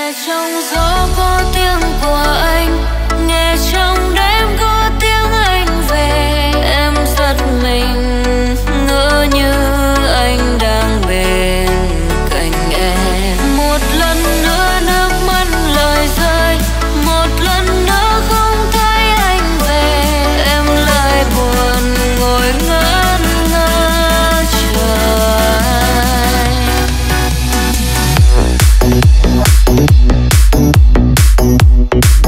nghe trong gió có tiếng của anh, nghe trong đêm có tiếng anh về. Em giật mình ngỡ như anh đang bên cạnh em. Một lần nữa nước mắt lời rơi, một lần nữa không thấy anh về. Em lại buồn ngồi ngẩn ngơ chờ anh.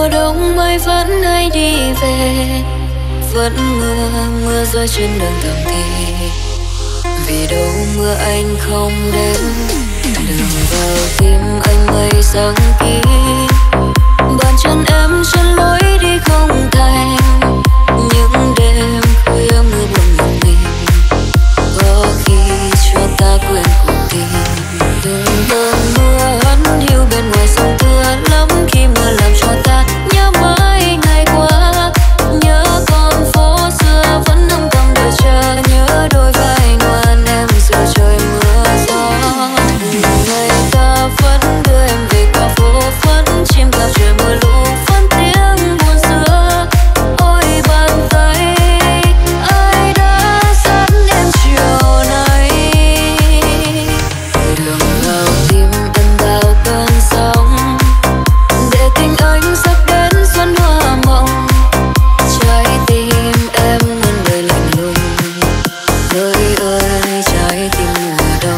mùa đông mai vẫn hay đi về, vẫn mưa rơi trên đường thầm thì vì đâu mưa anh không đến. Đường vào tim anh mây sáng kín, bàn chân em chân lối đi không thành. Những đêm khuya mưa buồn một mình, có khi cho ta quên cuộc tình. Từng cơn mưa hắt hiu bên ngoài sông thưa lắm, khi mưa làm cho ta nhớ mãi ngày qua. Nhớ con phố xưa vẫn âm thầm đợi chờ, nhớ đôi vai ngoan em giữa trời mưa gió. Ngày ta vẫn đưa em về qua phố phấn, chim cao trời mưa lũ vẫn tiếng buồn xưa. Ôi bàn tay ai đã dắt em chiều nay, đường vào tim em bao cơn sóng, để tình anh sắp đến xuân hoa mộng. Trái tim em muôn đời lạnh lùng, hỡi ơi trái tim mùa đông.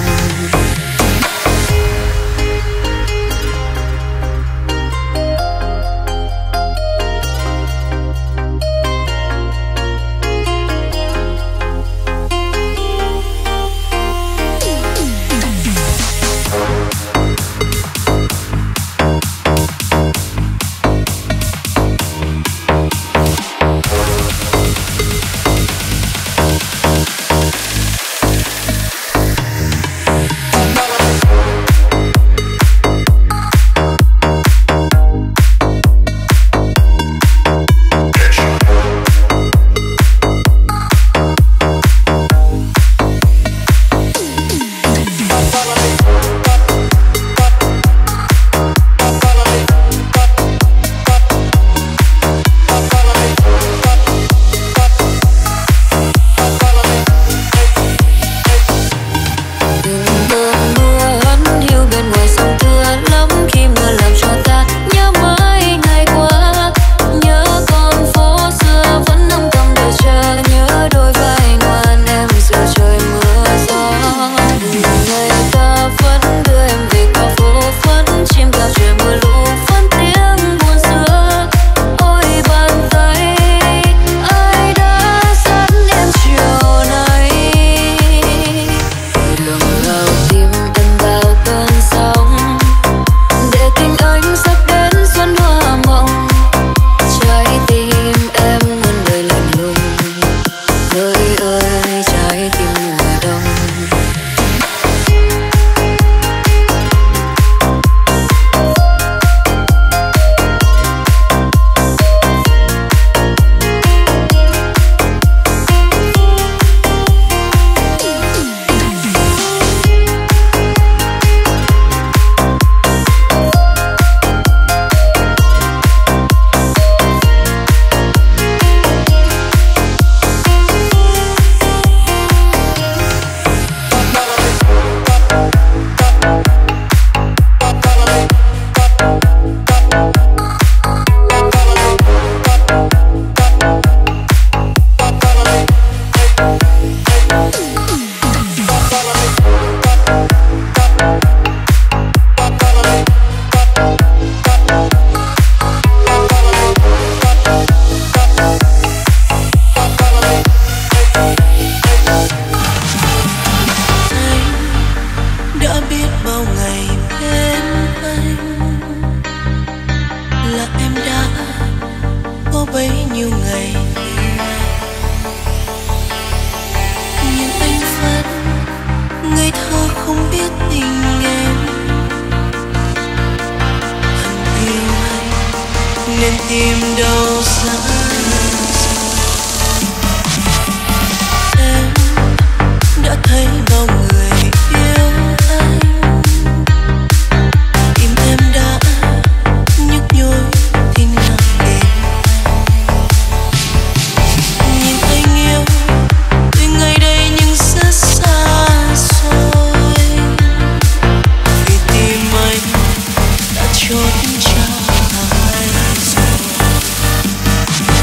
chốt cho ai rồi.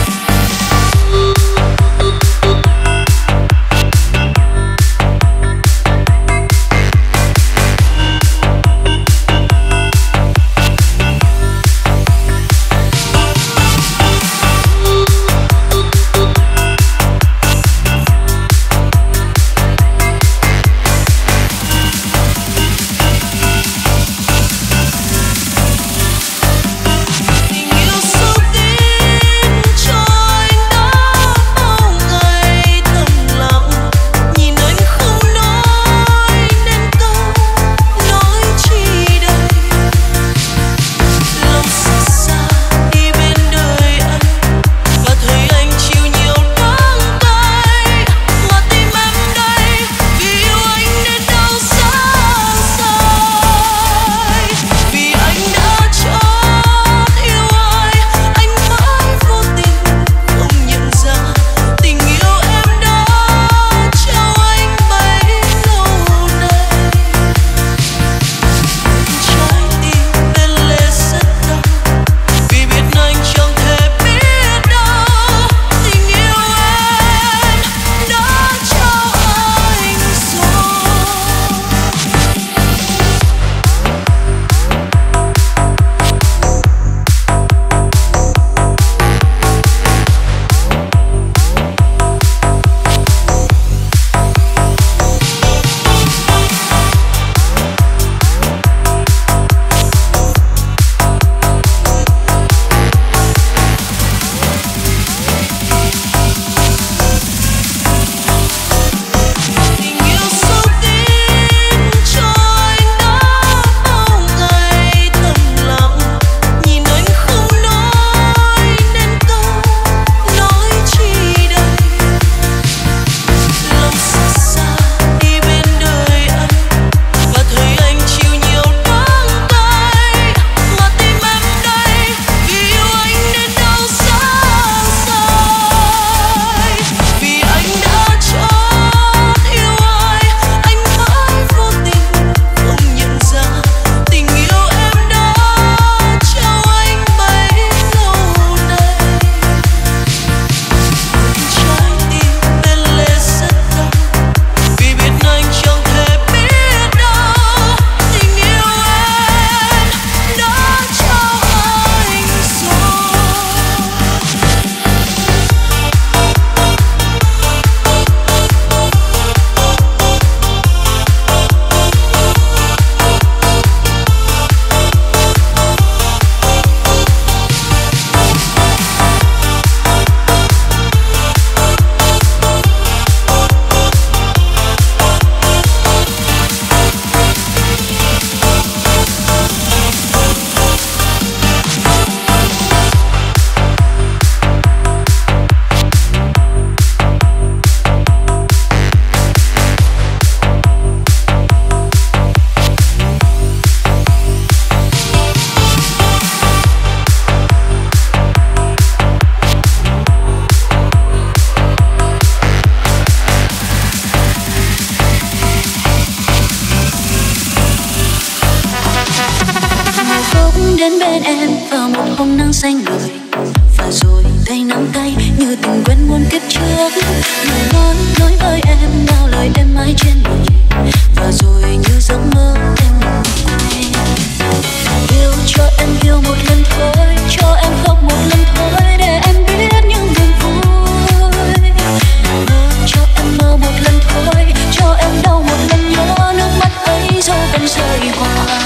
đến bên em vào một hôm nắng xanh ngời, và rồi tay nắm tay như từng quen muôn kiếp trước. Người ngón nói với em bao lời êm ái trên đời, và rồi như giấc mơ em ngủ quên. Yêu cho em yêu một lần thôi, cho em khóc một lần thôi, để em biết những niềm vui. Mơ cho em mơ một lần thôi, cho em đau một lần nhớ, nước mắt ấy rồi vẫn rơi hoài.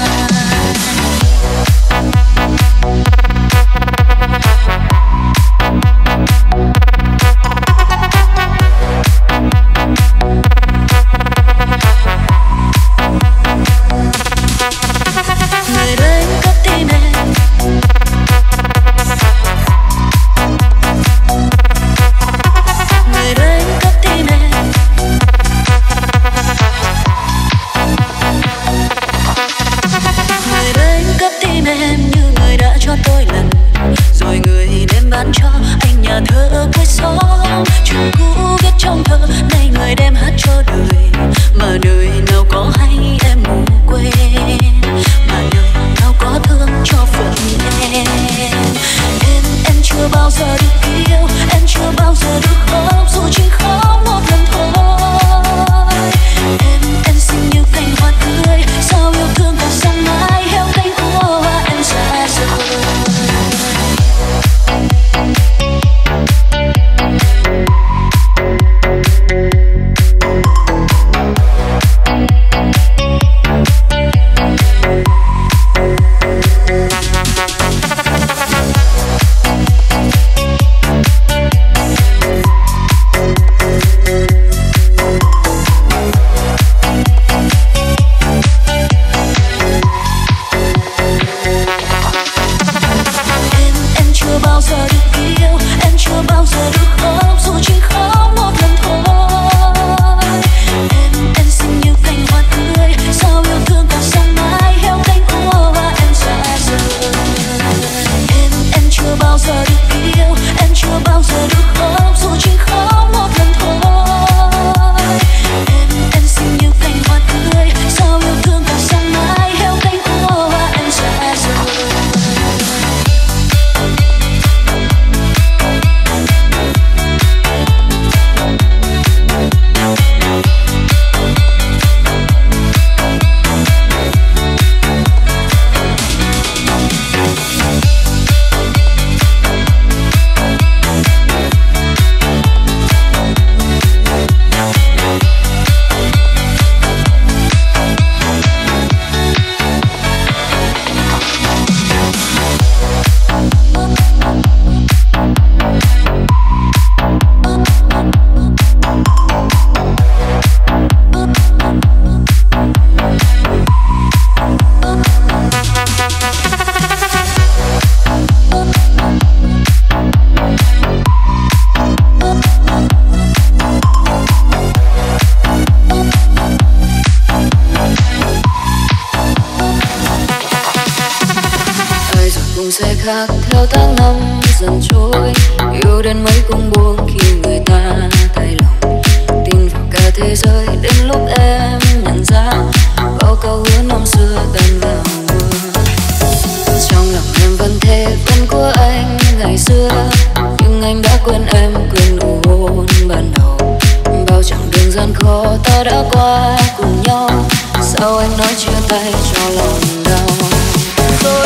Người đến cất tim em, người đến cất tim em, người đến cất tim em như người đã cho tôi lần, rồi người đem bán cho anh nhà thơ cuối xóm. Chuyện cũ viết trong thơ nay người đem hát cho đời, mà đời nào có hay em ngủ quên, mà đời nào có thương cho phận em. Em chưa bao giờ được yêu, em chưa bao giờ được khóc, dù chỉ khóc một lần thôi. Em xinh như cành hoa tươi, sao yêu thương còn sống mãi, héo cánh hoa em xa rời. Sẽ khác theo tháng năm dần trôi, yêu đến mấy cũng buông khi người ta thay lòng. Tin vào cả thế giới đến lúc em nhận ra bao câu hứa năm xưa tan vào mưa. Trong lòng em vẫn thế vẫn của anh ngày xưa, nhưng anh đã quên em, quên nụ hôn ban đầu. Bao chặng đường gian khó ta đã qua cùng nhau, sao anh nói chia tay cho lòng đau. Rồi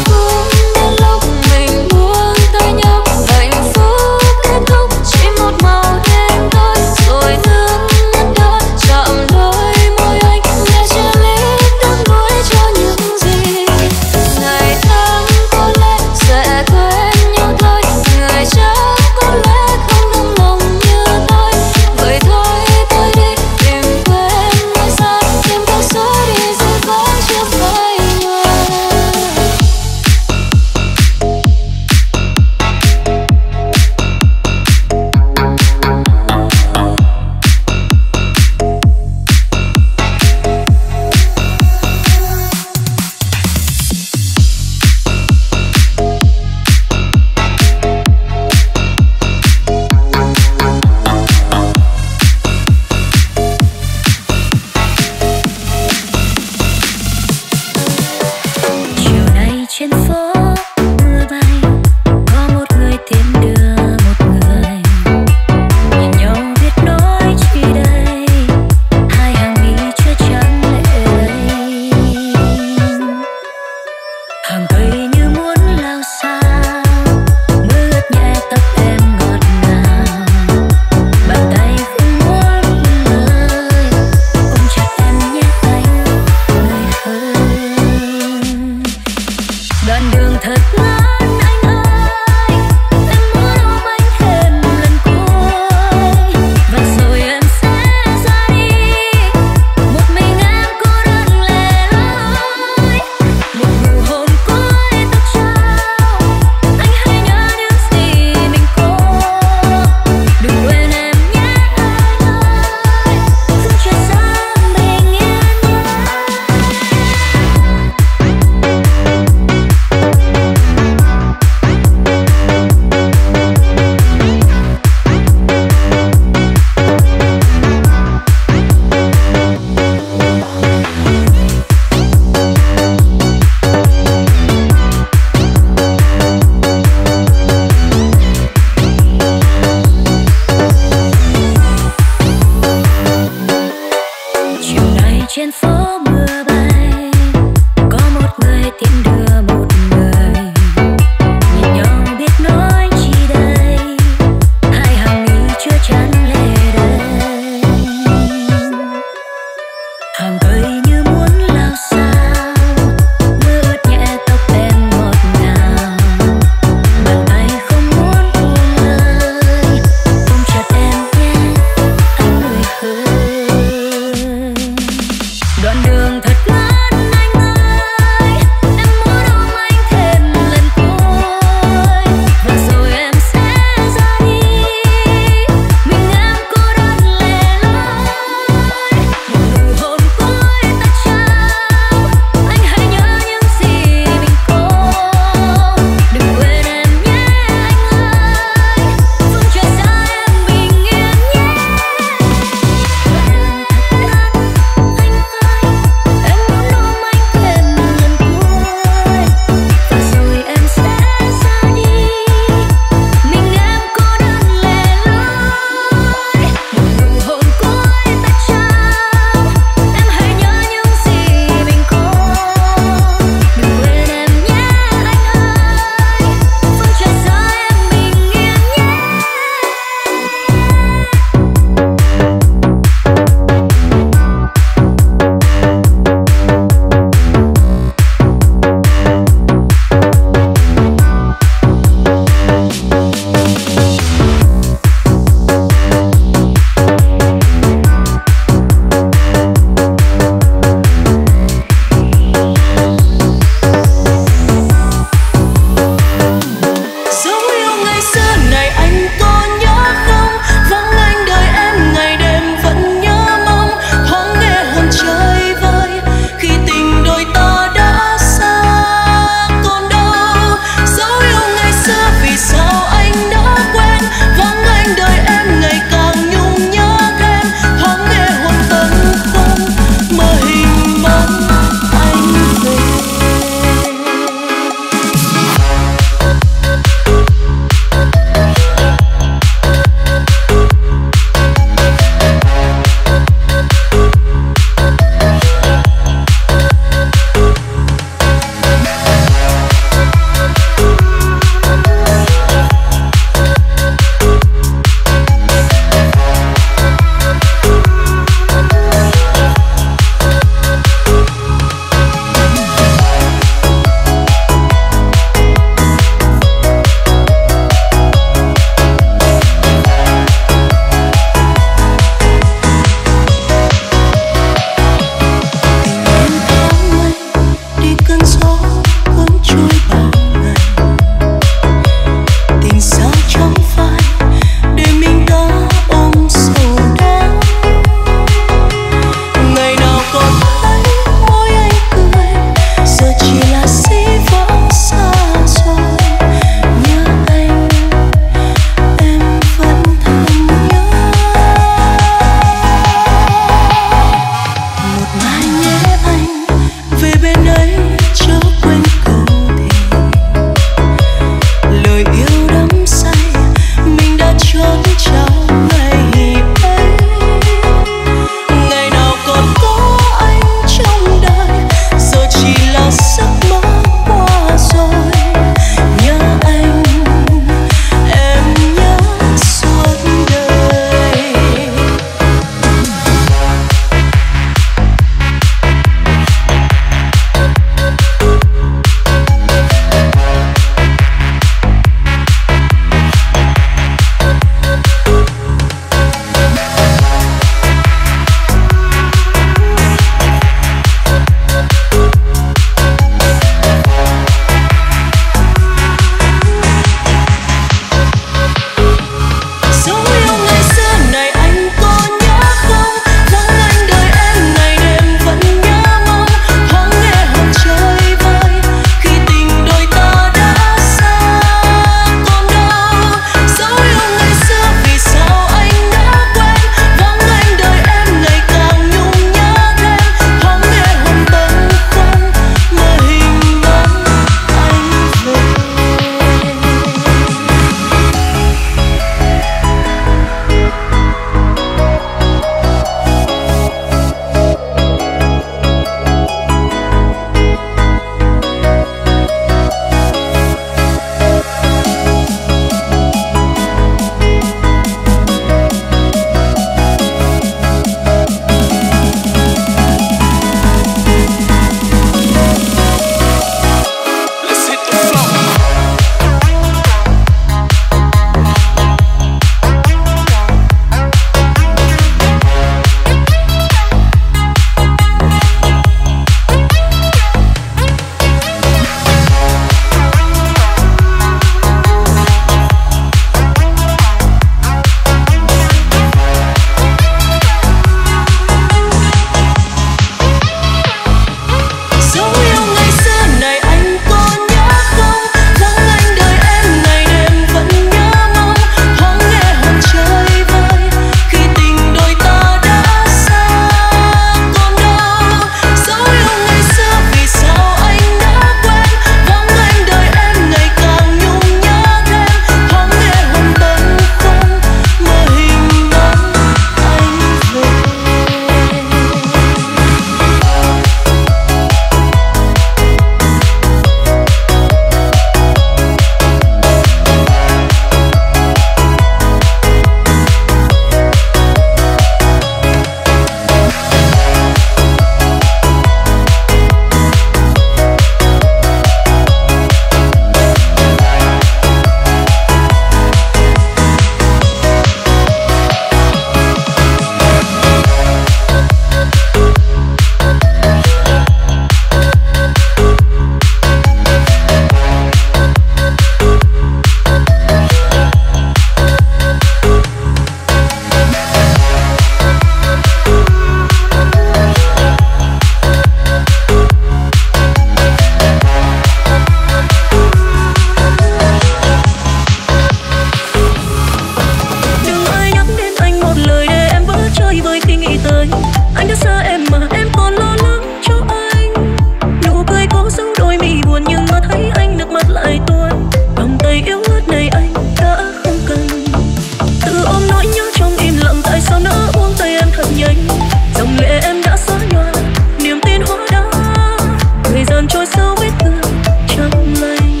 em thật nhanh, dòng lệ em đã xóa nhòa niềm tin hóa đá, thời gian trôi sâu vết thương chẳng lành.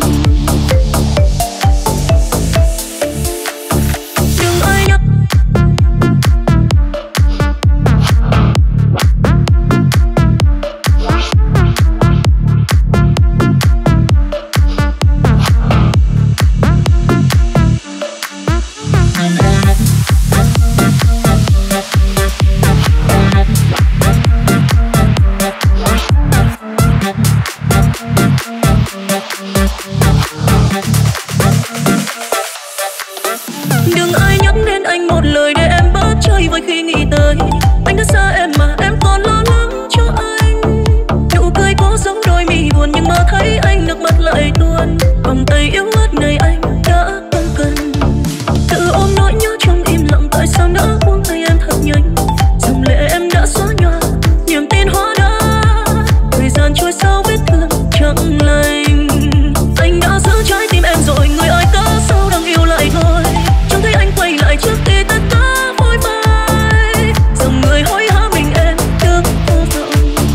Đừng ai nhắc khi nghĩ tới anh đã xa em mà em còn lo lắng cho anh. Nụ cười cố giấu đôi mi buồn nhưng mơ thấy anh nước mắt lại tuôn. Vòng tay yếu ớt này anh đã không cần. Tự ôm nỗi nhớ trong im lặng, tại sao nỡ buông tay em thật nhanh. Dòng lệ em đã xóa nhòa niềm tin hóa đá, thời gian trôi sâu vết thương chẳng lành. Anh đã giữ trái tim em rồi, người ơi cớ sao đang yêu lại thôi. Chẳng thấy anh quay lại trước khi tất cả người hối hả mình em đứng vô vọng.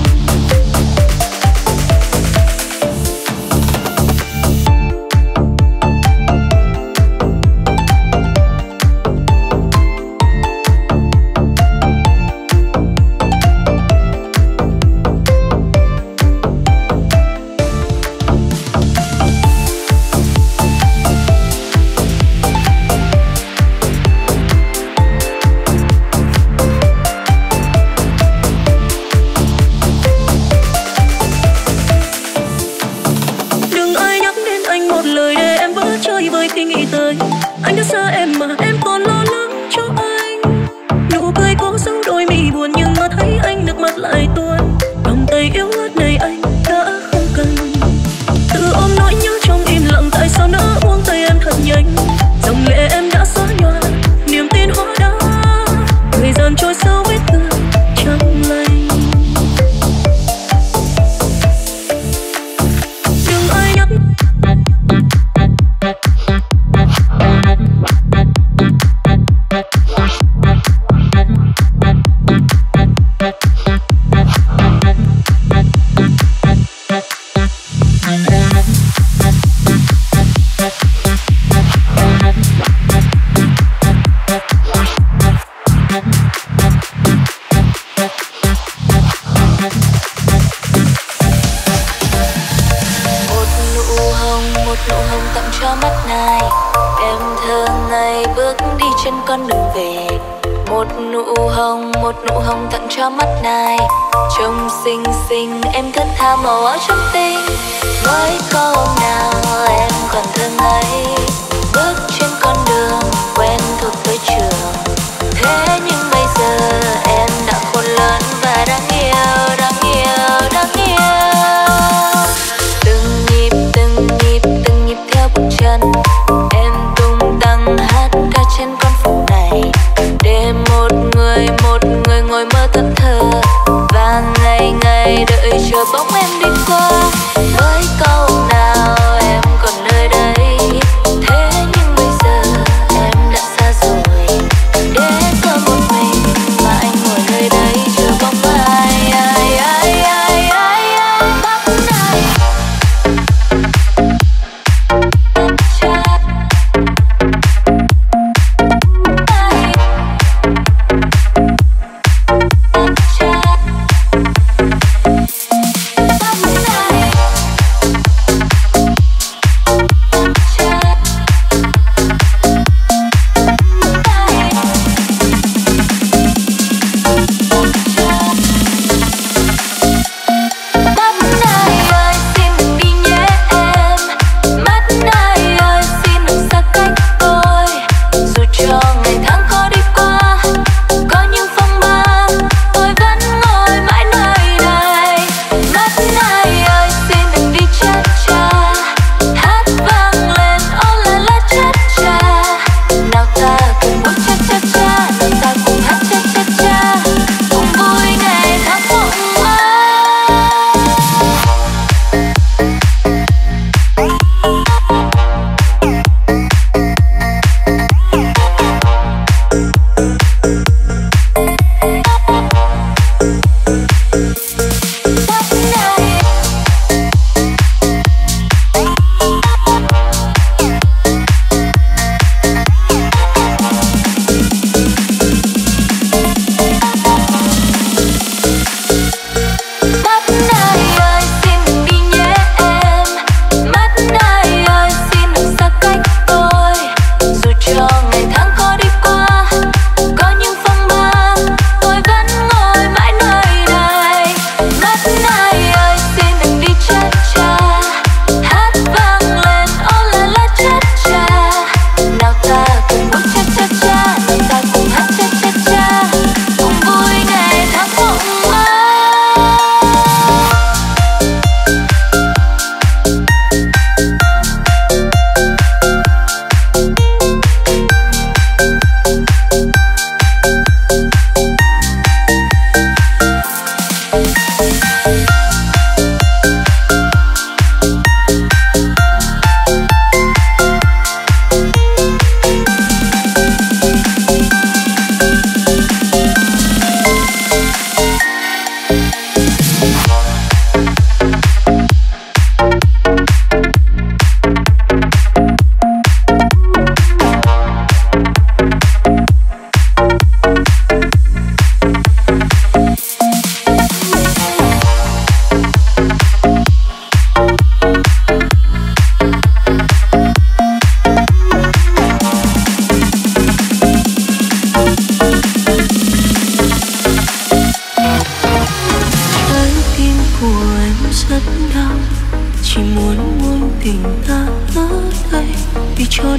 Khi nghĩ tới anh đã xa em mà em còn lo lắng cho anh. Nụ cười cố giấu đôi mi buồn nhưng mà thấy anh nước mắt lại tuôn. Vòng tay yếu ớt này anh đã không cần. Tự ôm nỗi nhớ trong im lặng, tại sao nỡ buông tay em thật nhanh. Dòng lệ em đã xóa nhòa niềm tin hóa đá, thời gian trôi sâu vết thương chẳng lành. Đừng ai nhắc con đường về. Một nụ hồng tặng cho mắt này, trông xinh xinh em thướt tha màu áo trắng tinh. Với câu nào em còn thơ ngây, bước trên con đường quen thuộc tới trường. Thế nhưng bây giờ em đã khôn lớn và đáng yêu, đáng yêu, đáng yêu. Từng nhịp theo bước chân em tung tăng hát ca trên con phố này, để một người ngồi mơ thẫn thờ và ngày ngày đợi chờ bóng em đi qua. Với câu nào em còn nơi đây, thế nhưng bây giờ em đã xa rồi, để có một mình mà anh ngồi nơi đây chờ bóng ai ai ai ai ai ai bóng này.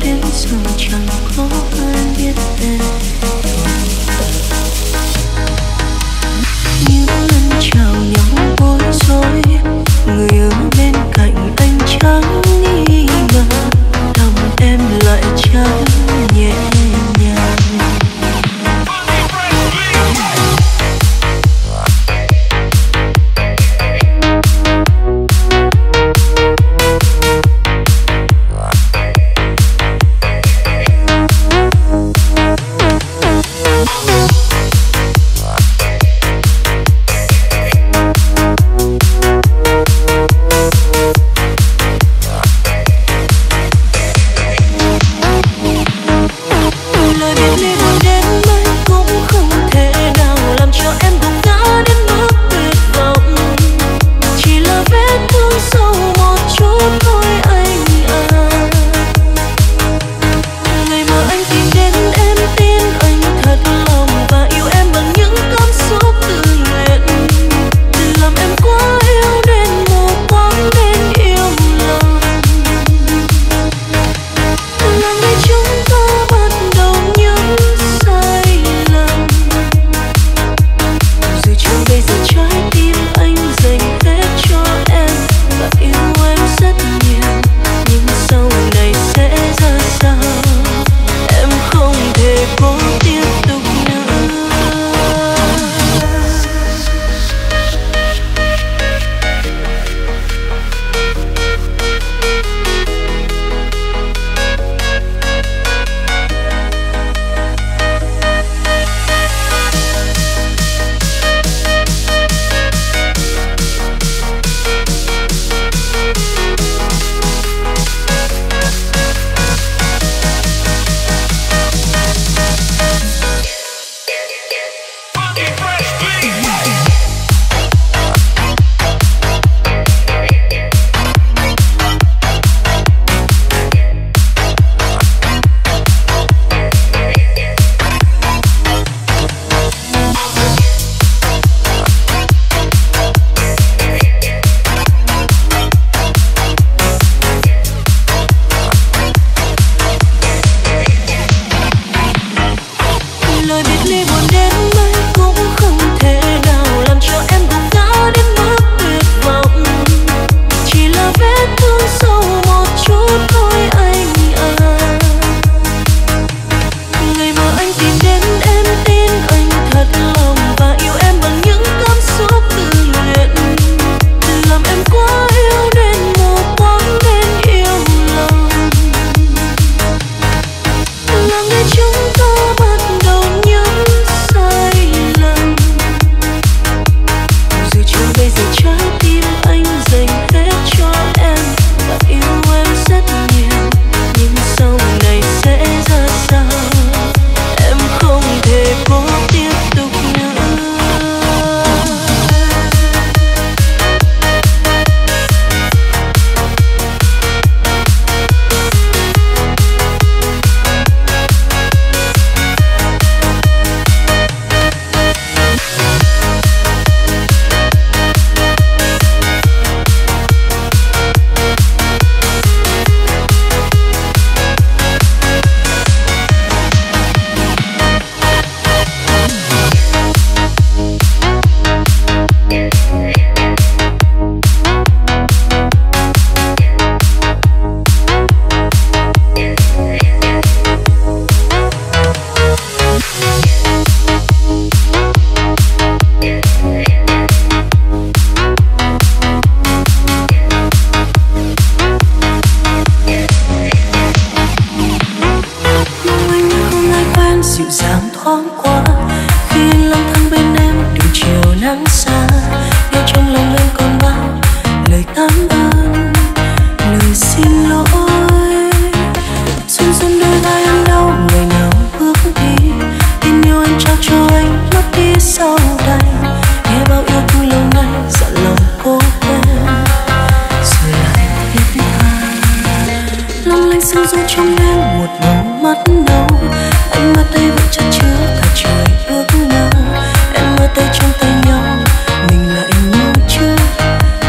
đến giờ chẳng có ai biết tên. Những lần chào nhau bối rối, người ở bên cạnh anh chẳng nghi ngờ, lòng em lại chẳng nhẹ nhàng.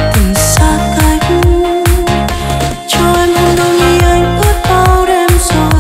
Cho em hôn đôi mi anh ướt bao đêm rồi.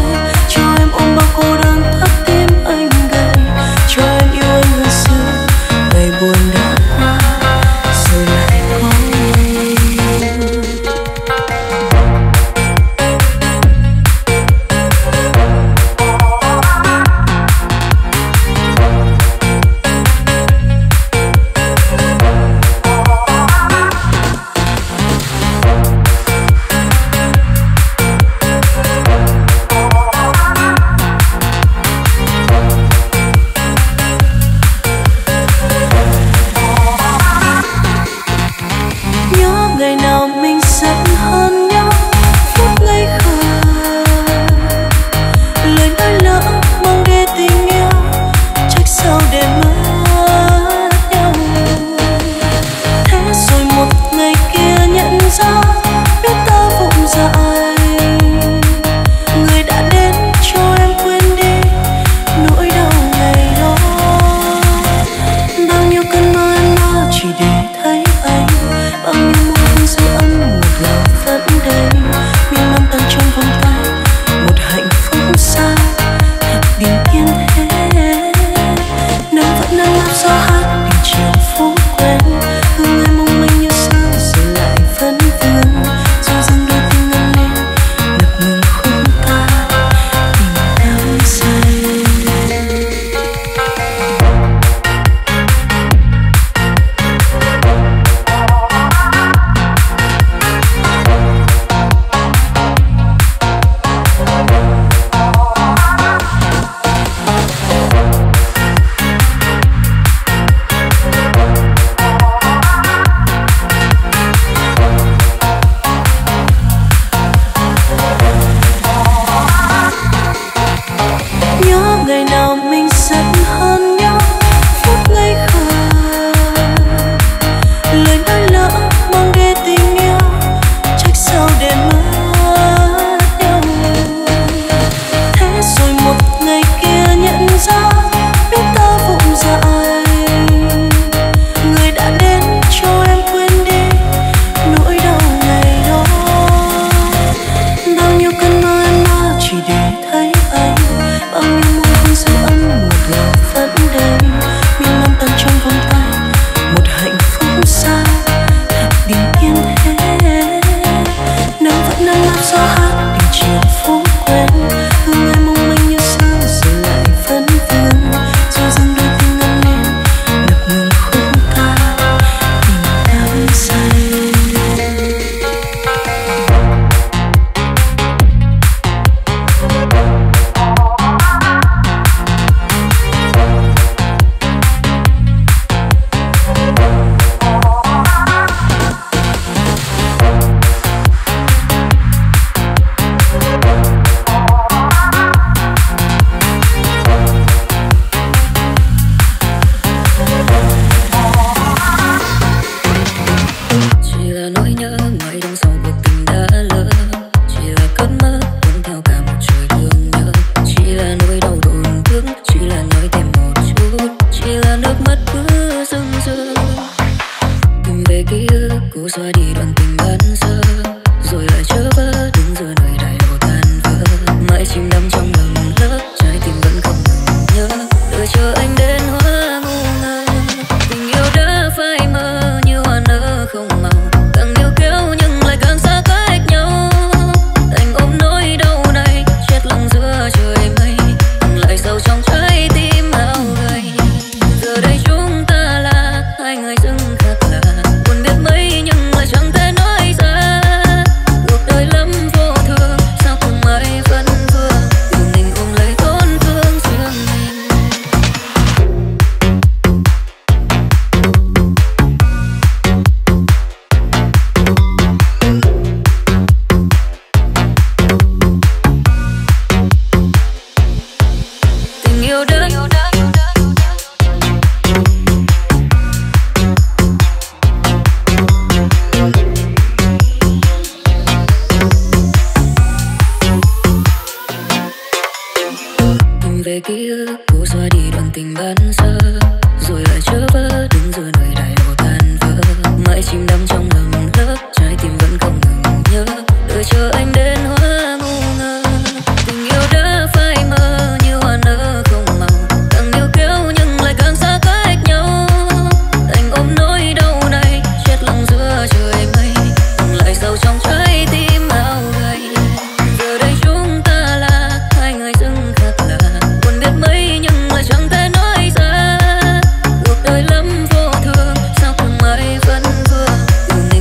ký ức cô xóa đi đoạn tình ban sơ, rồi lại trở vỡ đứng giữa nơi đại lộ tan vỡ, mãi chìm đắm trong lầm lỡ, trái tim vẫn không ngừng nhớ, đợi chờ anh đến hóa ngu ngơ. Tình yêu đã phai mờ như hoa nở không màu, càng níu kéo nhưng lại càng xa cách nhau. Anh ôm nỗi đau này chết lặng giữa trời mây, lại sâu trong trái tim ao gầy. Giờ đây chúng ta là hai người dưng thật lạ, buồn biết mấy nhưng lại chẳng thể nói ra. Cuộc đời lắm vô thường, sao từng mãi vẫn vương. Từ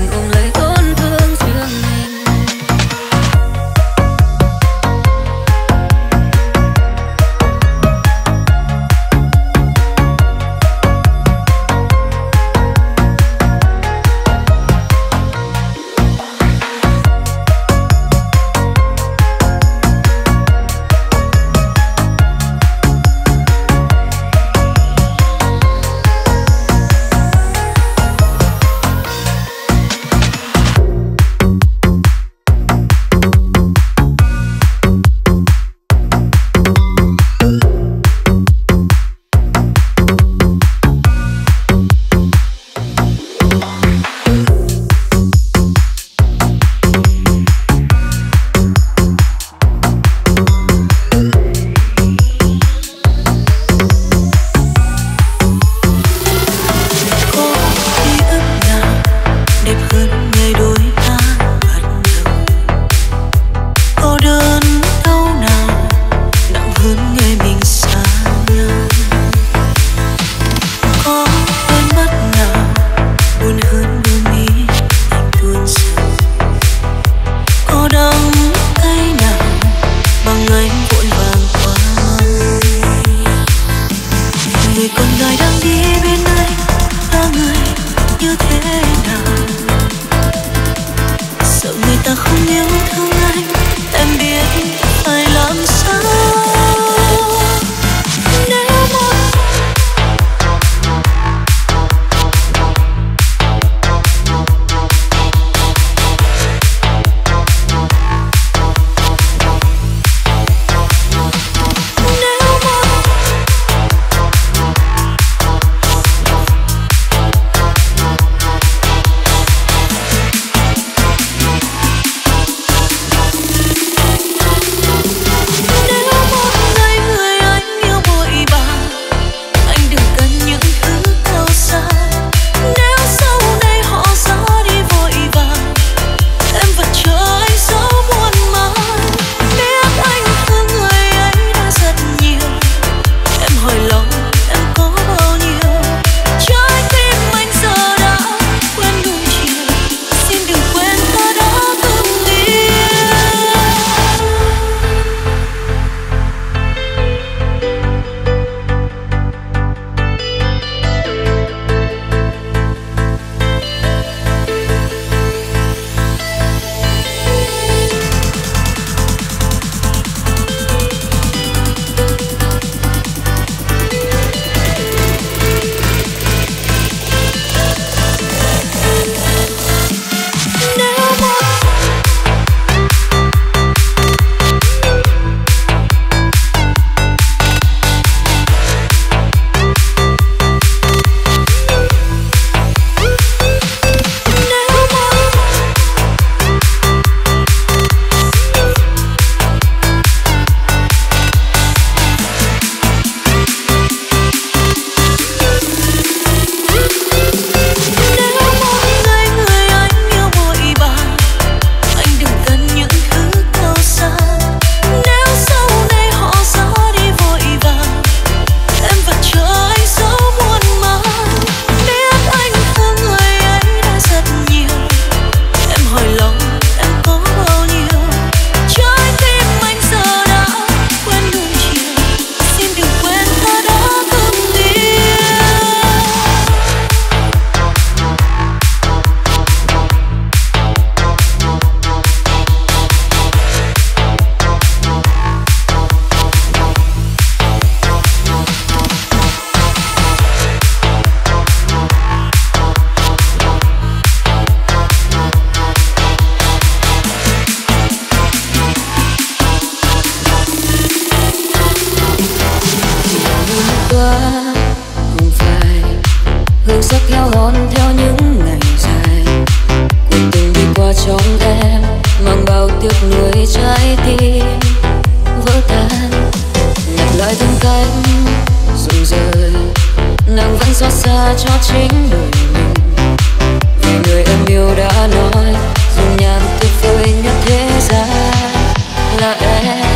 quá không phải hương sắc heo hon theo những ngày dài. Cuộc tình đi qua trong em mang bao tiếc nuối, trái tim vỡ tan. Nhặt lại từng cánh rụng rời, nàng vẫn xót xa cho chính đời mình. Vì người em yêu đã nói dung nhan tuyệt vời nhất thế gian là em.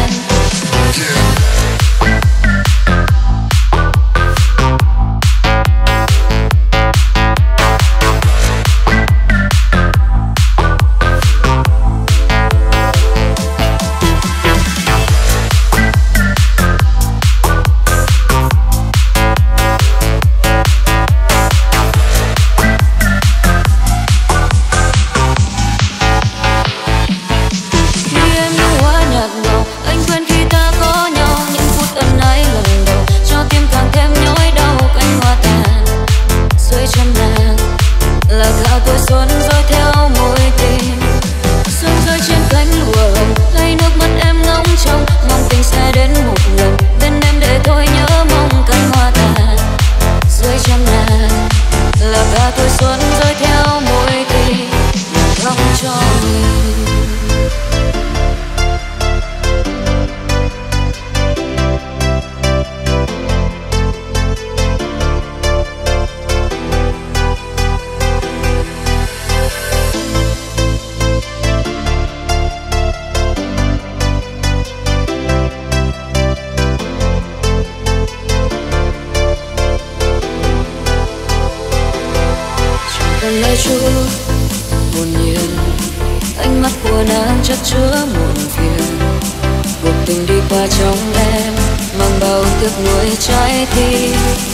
chất chứa muộn phiền. Cuộc tình đi qua trong em mang bao tiếc nuối, trái tim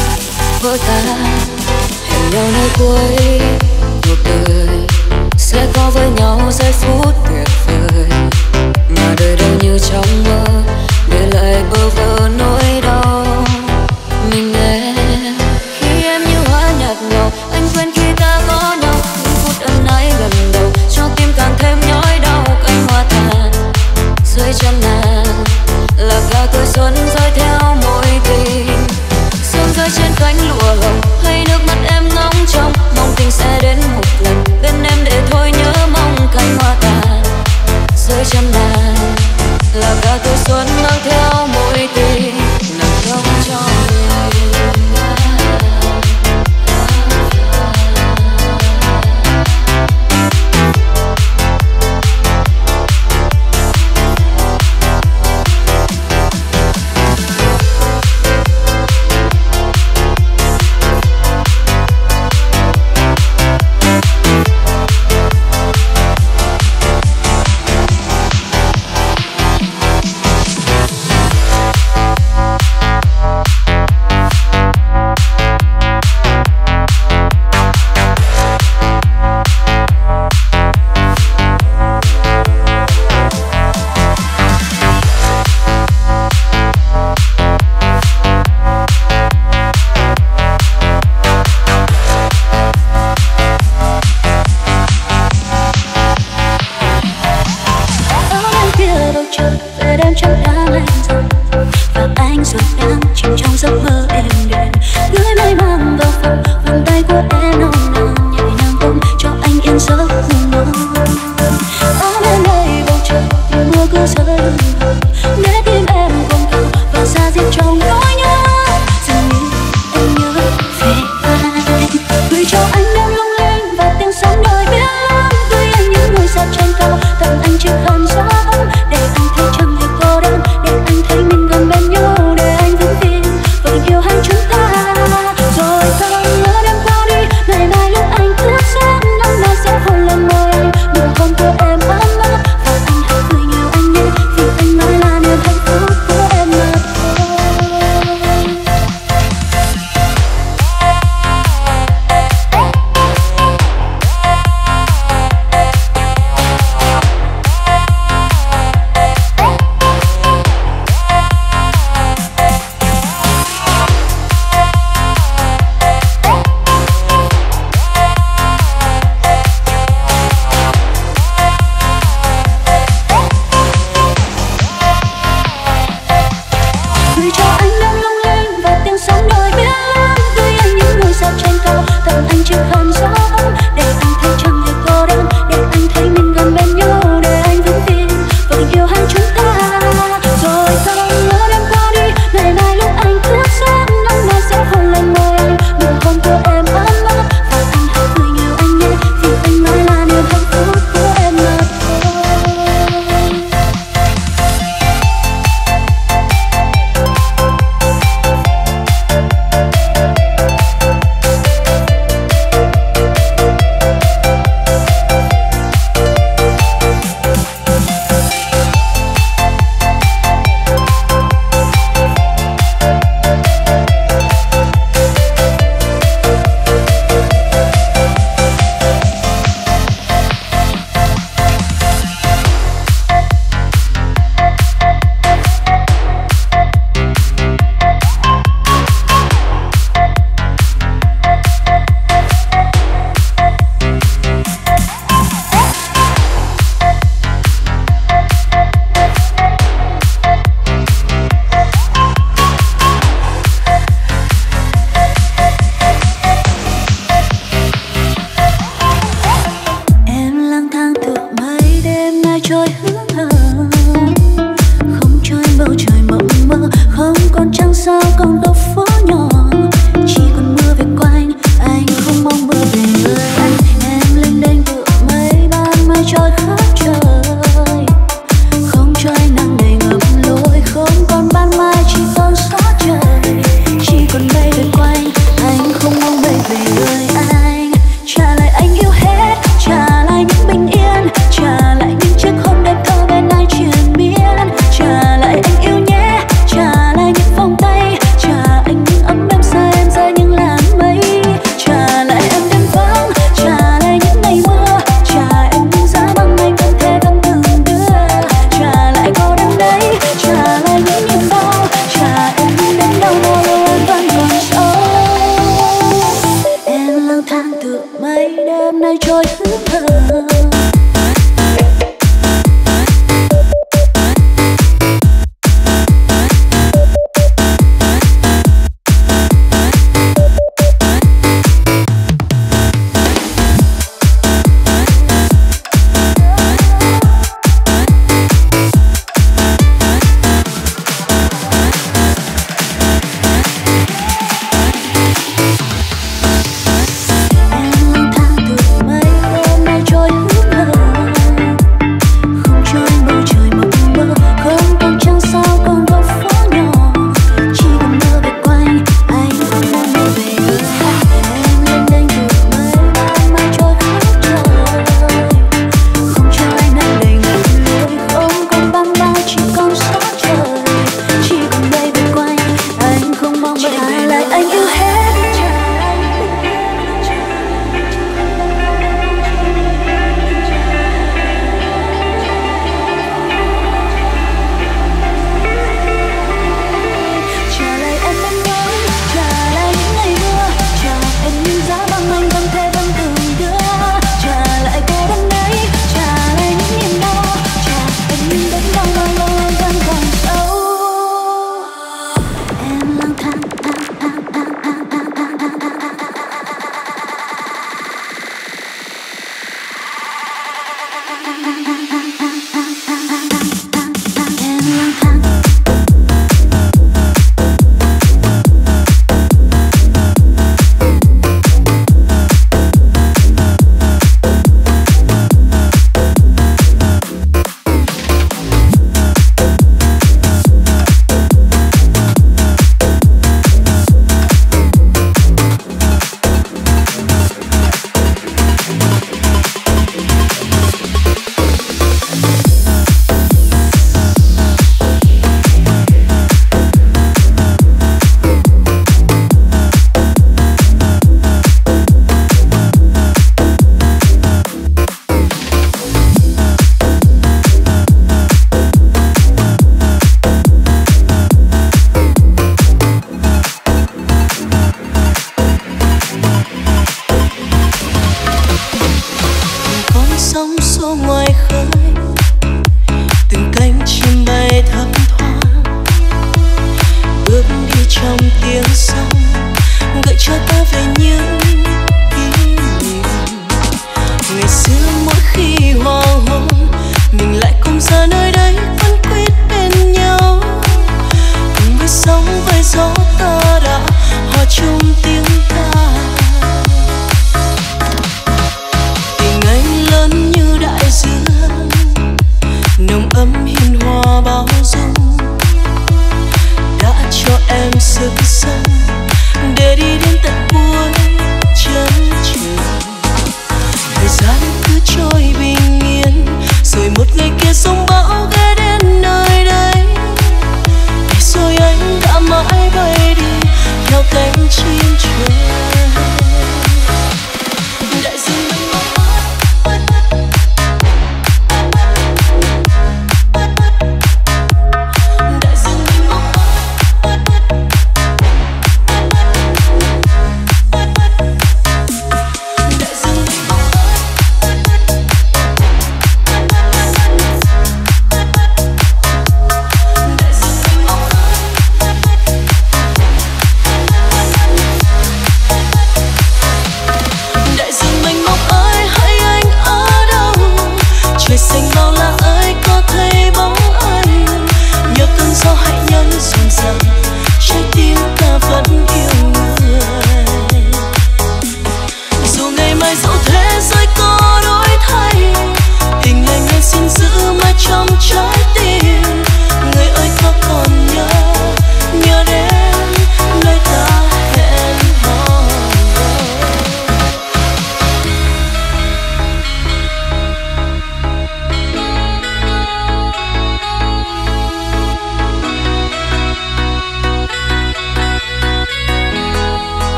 vỡ tan. Hẹn nhau nơi cuối cuộc đời sẽ có với nhau giây phút tuyệt vời, mà đời đâu như trong mơ để lại bơ vơ nỗi đau. Mình em khi em như hoa nhạt nhòa, anh quên khi ta có nhau. Những phút ân ái gần đầu cho tim càng thêm nhói đau. Cánh hoa tàn dưới chân nàng là cả tuổi xuân rơi theo môi tình. Sương rơi trên cánh lụa hồng hay nước mắt em ngóng trông, mong tình sẽ đến một lần bên em để thôi nhớ mong. Cánh hoa tàn dưới chân nàng là cả tuổi xuân mang theo môi tình, nặng theo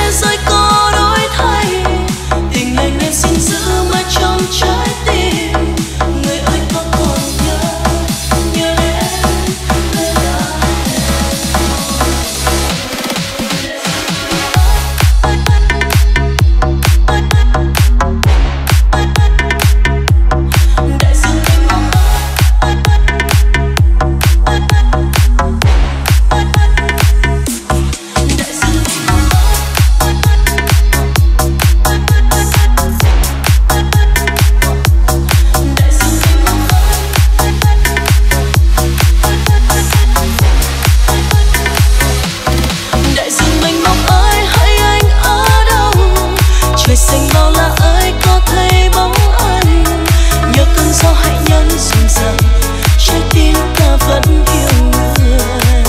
thế giới có đổi thay, tình anh em xin giữ mãi trong trái tim. Người ơi có còn nhớ đến người đã đại dương mênh mông đại dương mênh mông ơi, hỡi anh ở đâu? Trời xanh bao la ơi, có thấy bóng anh? Nhờ cơn gió hãy nhân dịu dàng, trái tim ta vẫn yêu người.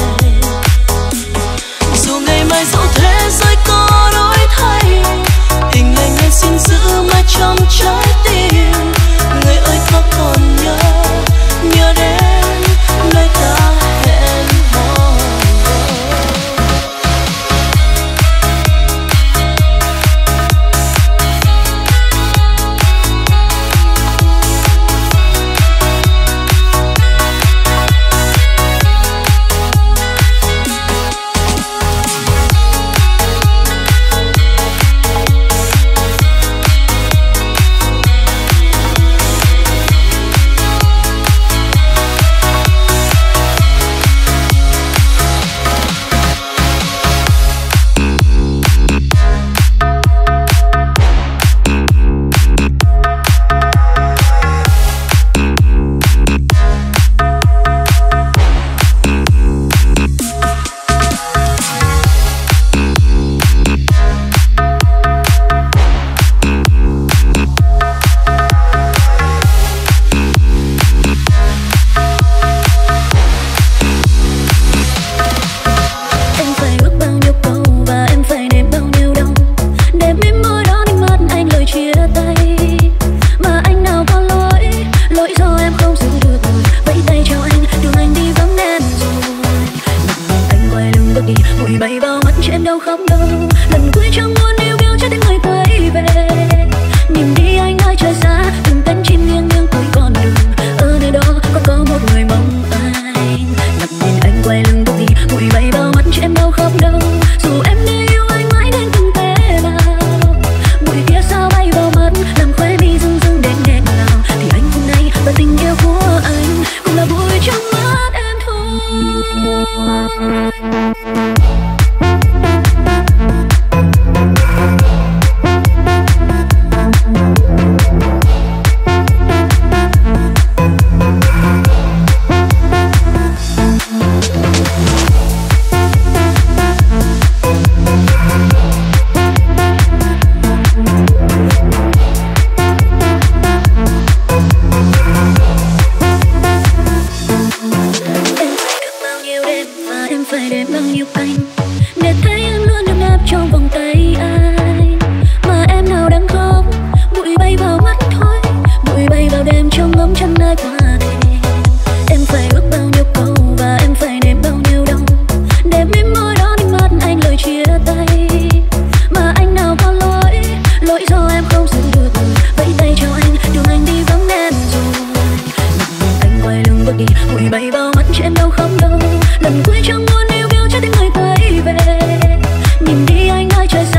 Dù ngày mai dẫu thế giới có đổi thay, tình anh em xin giữ mãi trong trái tim. Người ơi có còn nhớ đến nơi ta hẹn hò. Bụi bay bao mắt chứ em đâu không đâu. Lần cuối chẳng muốn yêu cho tiếng người quay về. Nhìn đi anh ơi trời xa.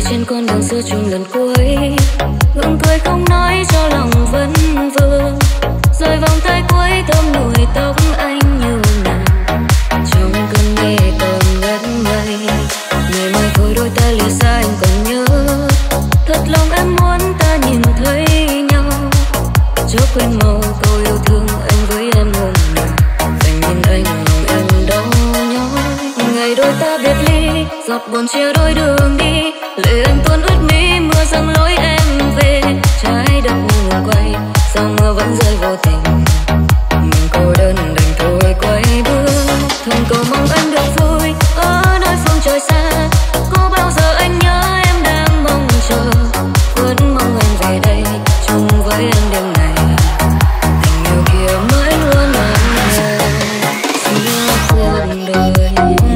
trên con đường xưa chung lần cuối, gượng cười không nói cho lòng vẫn vương, rồi vòng tay cuối thơm mùi tóc anh như nào trong cơn mê còn ngất ngây. Ngày mai thôi đôi ta lìa xa anh còn nhớ, thật lòng em muốn ta nhìn thấy nhau, chớ quên màu câu yêu thương anh với em hôm nào, dành nhìn anh lòng em đau nhói. Ngày đôi ta biệt ly, giọt buồn chia đôi đường đi, lệ anh tuôn ướt mi, mưa dâng lối em về. Trái đất ngừng quay, sao mưa vẫn rơi vô tình, mình cô đơn đành thôi quay bước. Thường cầu mong anh được vui ở nơi phương trời xa, có bao giờ anh nhớ em đang mong chờ, vẫn mong anh về đây chung với em đêm này. Tình yêu kia mãi luôn mang theo suốt cuộc đời.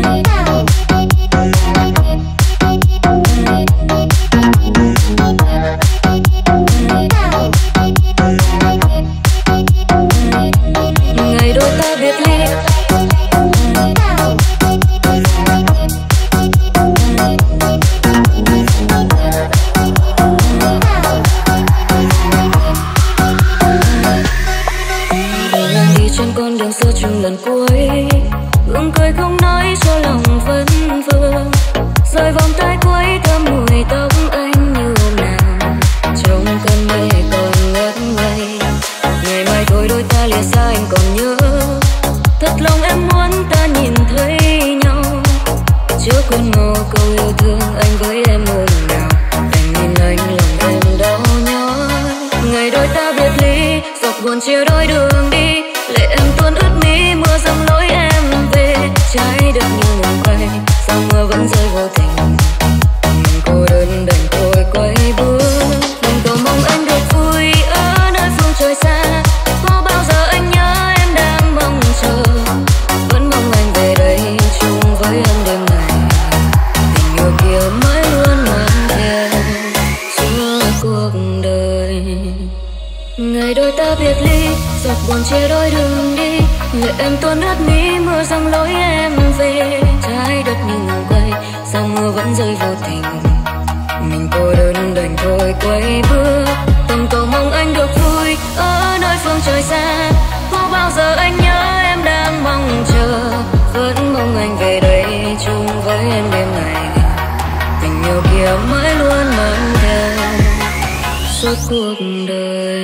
Ngày đôi ta biệt ly, trên con đường xưa chung lần cuối, gượng cười không nói cho lòng vẫn vương, rồi vòng tay cuối thơm mùi tóc anh như nào trong cơn mê còn ngất ngây. Ngày mai thôi đôi ta lìa xa anh còn nhớ, thật lòng em muốn ta nhìn thấy nhau, chớ quên màu câu yêu thương anh với em hôm nào, đành nhìn anh lòng em đau nhói. Ngày đôi ta biệt ly, dọc buồn chia đôi đường đi, lệ em tuôn ướt mi, mưa dâng lối em về. Trái đất như ngừng quay, sao mưa vẫn rơi vô tình, mình cô đơn đành thôi quay bước. Đành cầu mong anh được vui ở nơi phương trời xa, có bao giờ anh nhớ em đang mong chờ, vẫn mong anh về đây chung với em đêm này. Tình yêu kia mãi luôn mang theo suốt cuộc đời. Ngày đôi ta biệt ly, giọt buồn chia đôi đường đi, lệ em tuôn ướt mi, mưa dâng lối em về. Trái đất như ngừng quay, sao mưa vẫn rơi vô tình, mình cô đơn đành thôi quay bước. Từng cầu mong anh được vui ở nơi phương trời xa, có bao giờ anh nhớ em đang mong chờ, vẫn mong anh về đây chung với em đêm này. Tình yêu kia mãi luôn mang theo suốt cuộc đời.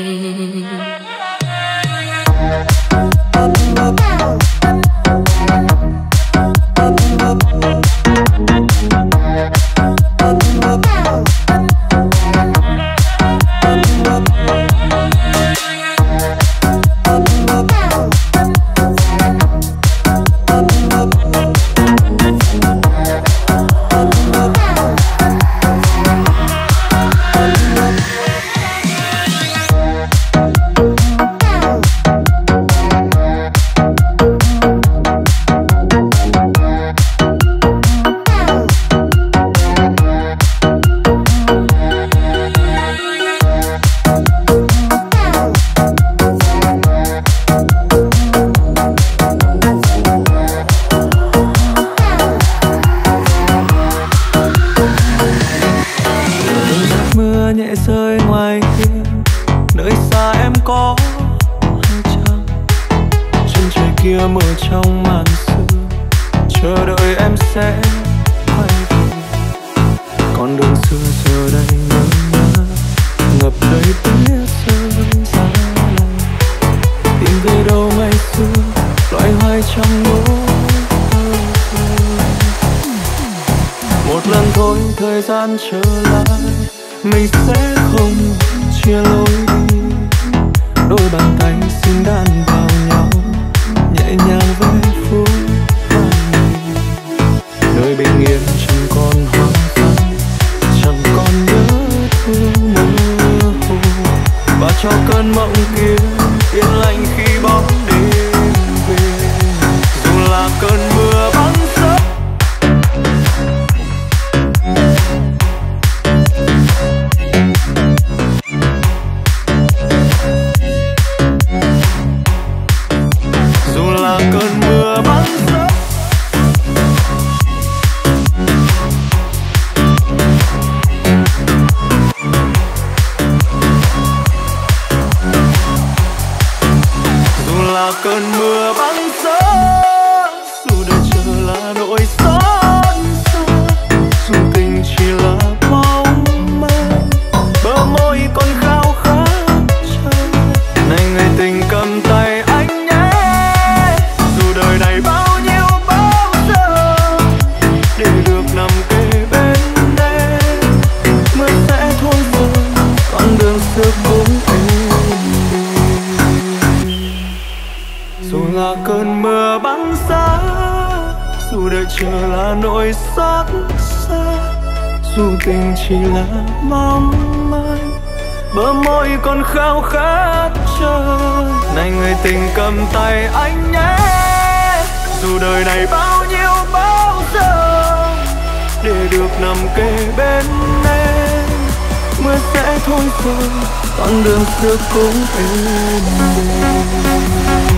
chờ là nỗi xót xa, dù tình chỉ là mong manh. Bờ môi còn khao khát chờ, này người tình cầm tay anh nhé. Dù đời này bao nhiêu bão giông, để được nằm kề bên em, mưa sẽ thôi rồi, con đường xưa cũng êm đềm.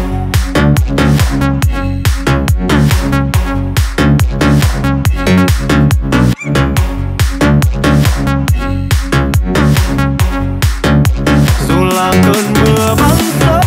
Cơn mưa băng rơi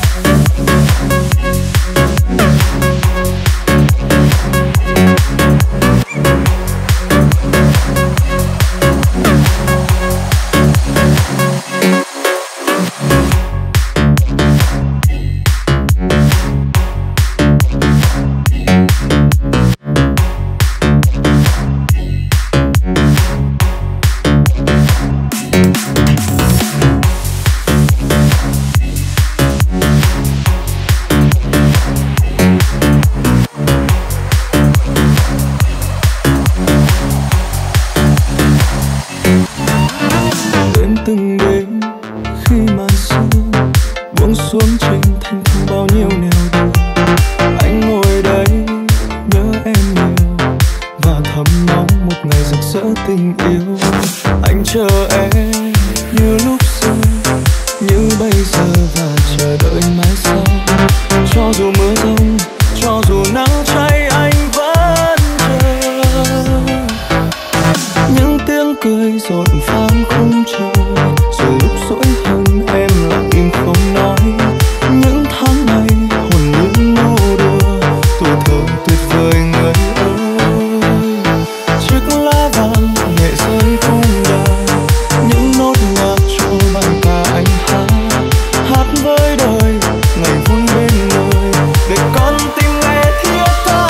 từng đêm khi màn sương buông xuống trên thành không bao nhiêu nẻo đường. Anh ngồi đây nhớ em nhiều và thầm mong một ngày rực rỡ tình yêu. Anh chờ em như lúc xưa, như bây giờ và chờ đợi mãi sau. Cho dù mưa rông, cho dù nắng cháy, anh vẫn chờ. Những tiếng cười rộn vang khung trời, rồi lúc dỗi hơn em lặng im không nói. Những tháng ngày hồn những nô đùa, tuổi thơ tuyệt vời người ơi. Chiếc lá vàng nhẹ rơi cung đàn, những nốt nhạc trôi bàn ta anh hát với đời ngày vui bên người, để con tim nghe thiết tha.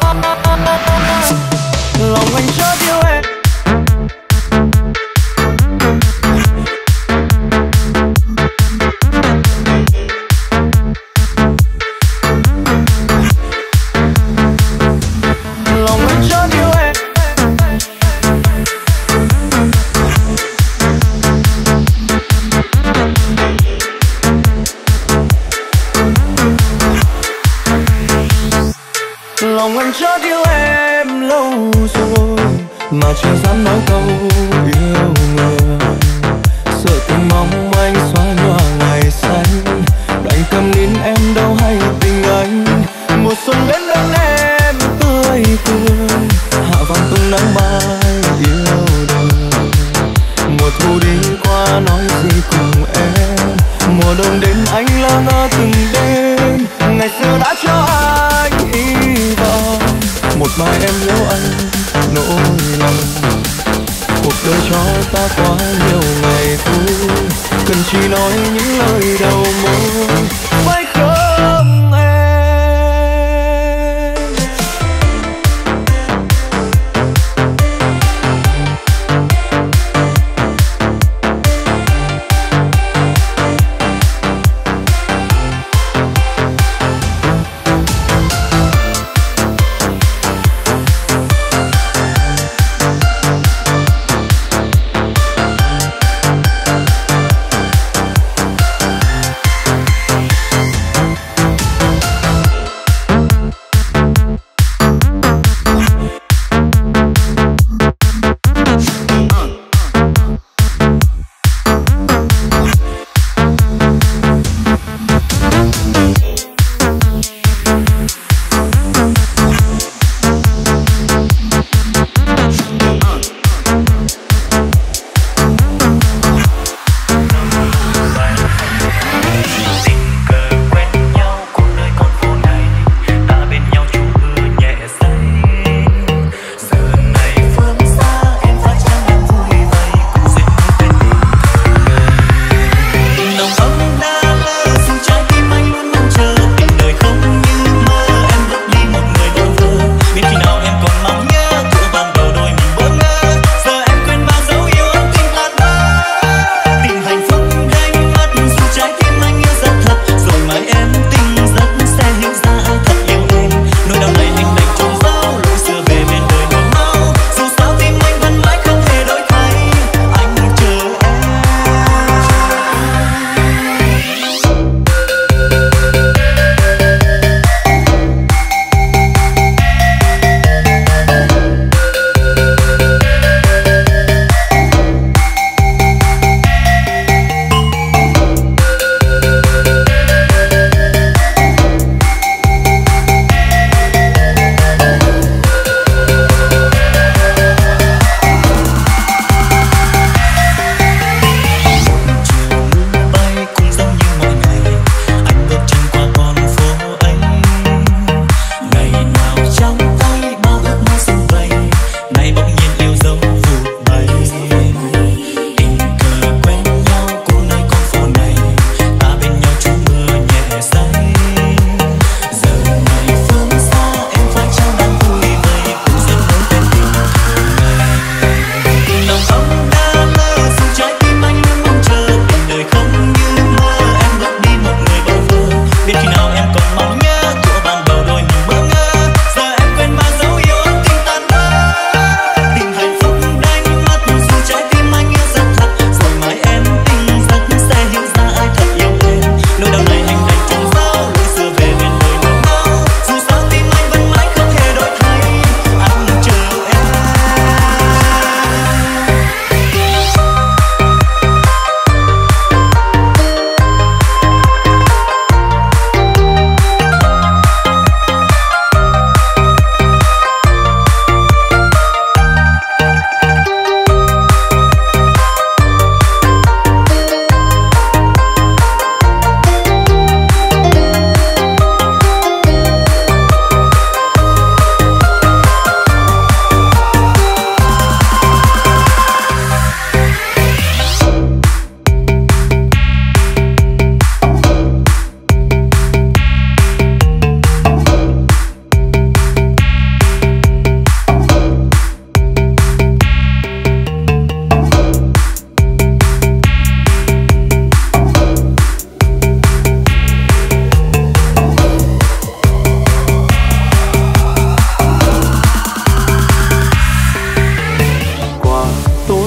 Lòng anh chợt yêu em, lòng anh chợt yêu em lâu rồi mà chưa dám nói câu yêu người. Sợ tình mong anh xóa nhòa ngày xanh, đành cầm nín em đâu hay tình anh. Mùa xuân đến bên em tươi cười, hạ vàng tung nắng mai yêu đời. Mùa thu đi qua nói gì cùng em, mùa đông đến anh lơ ngơ từng đêm. Ngày xưa đã cho anh hy vọng, một mai em nhớ anh nỗi lòng. Cuộc đời cho ta quá nhiều ngày vui, cần chỉ nói những lời đầu môi, phải không em?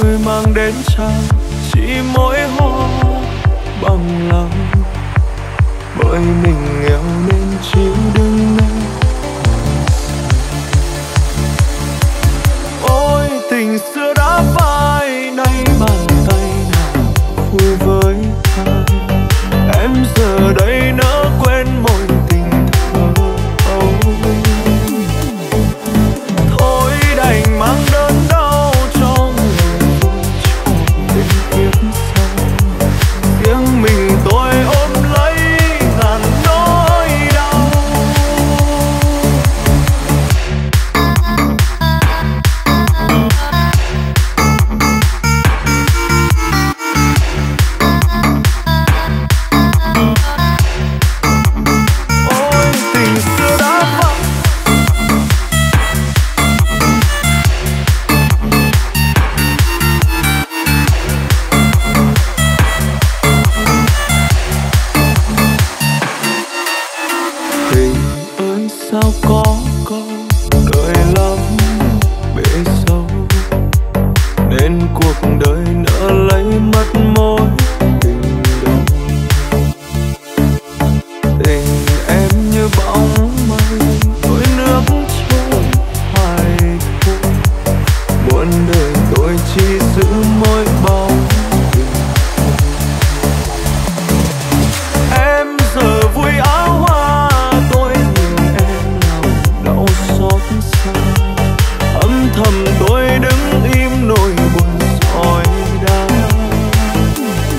tôi mang đến trao chỉ mỗi hoa bằng lòng, bởi mình nghèo nên chịu đựng nơi. Ôi tình xưa đã phai, nay bàn tay nào vui với ai, em giờ đây nỡ quên mối tình thơ ấu. Thôi đành mang đơn đau cho người vô cho đến kiếp sau, riêng mình tôi ôm lấy ngàn nỗi đau. Ôi tình xưa đã phai. Tình ơi sao có câu đời lắm bể sâu, nên cuộc đời nỡ lấy mất mối tình đầu. Tình em như bóng mây trôi nước trôi hoài thôi, muôn đời tôi chỉ giữ mỗi bóng tình. Em giờ vui áo hoa, tôi nhìn em lòng đau xót xa, âm thầm tôi đứng im nỗi buồn soi đá.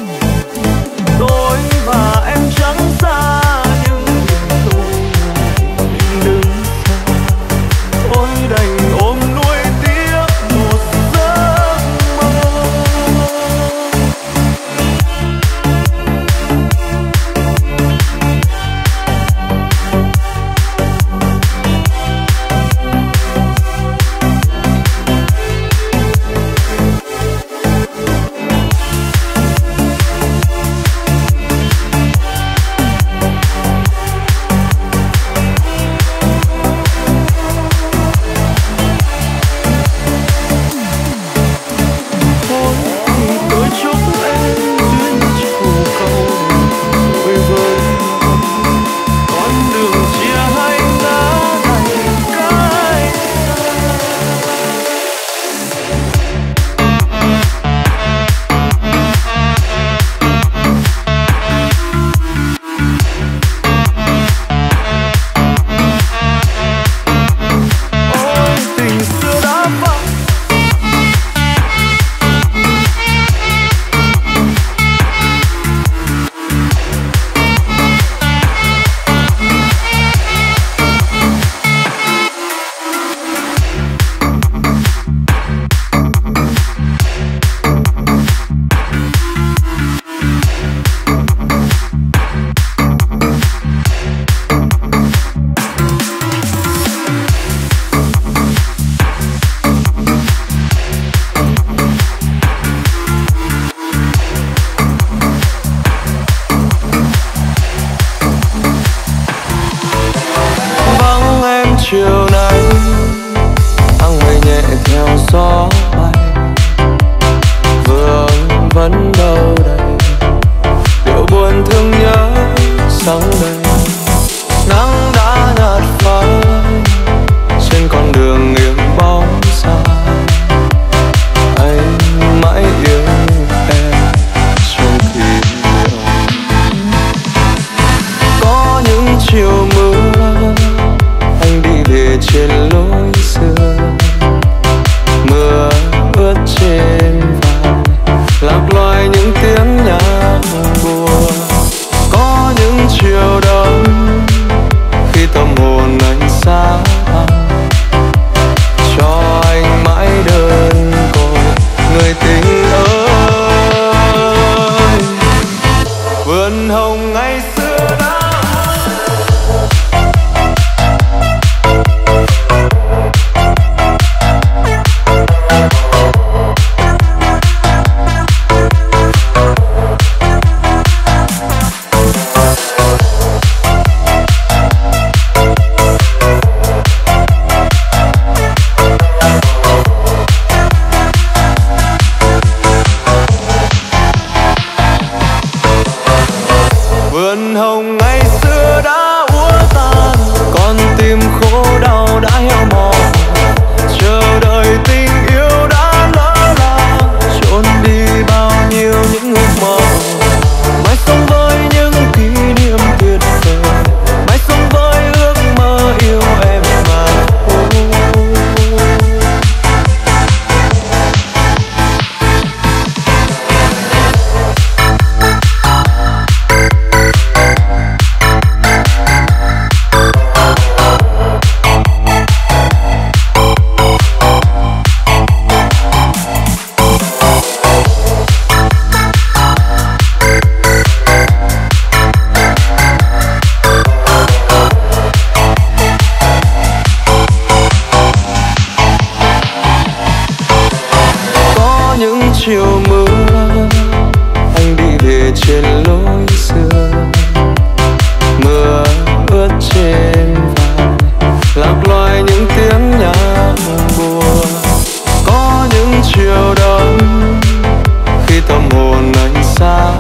chiều mưa anh đi về trên lối xưa, mưa ướt trên vai lạc loài những tiếng nhạc buồn. Có những chiều đông khi tâm hồn anh xa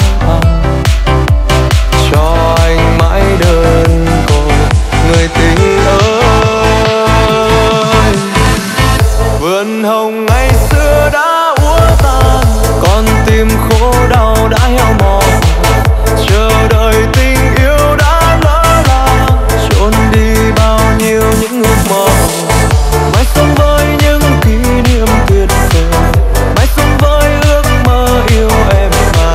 cho anh mãi đơn côi người tình ơi. Vườn hồng ngày xưa đã úa tàn, con tim khô đau đã heo mòn, chờ đợi tình yêu đã lỡ làng, trốn đi bao nhiêu những ước mơ. Mãi sống với những kỷ niệm tuyệt vời, mãi sống với ước mơ yêu em mà.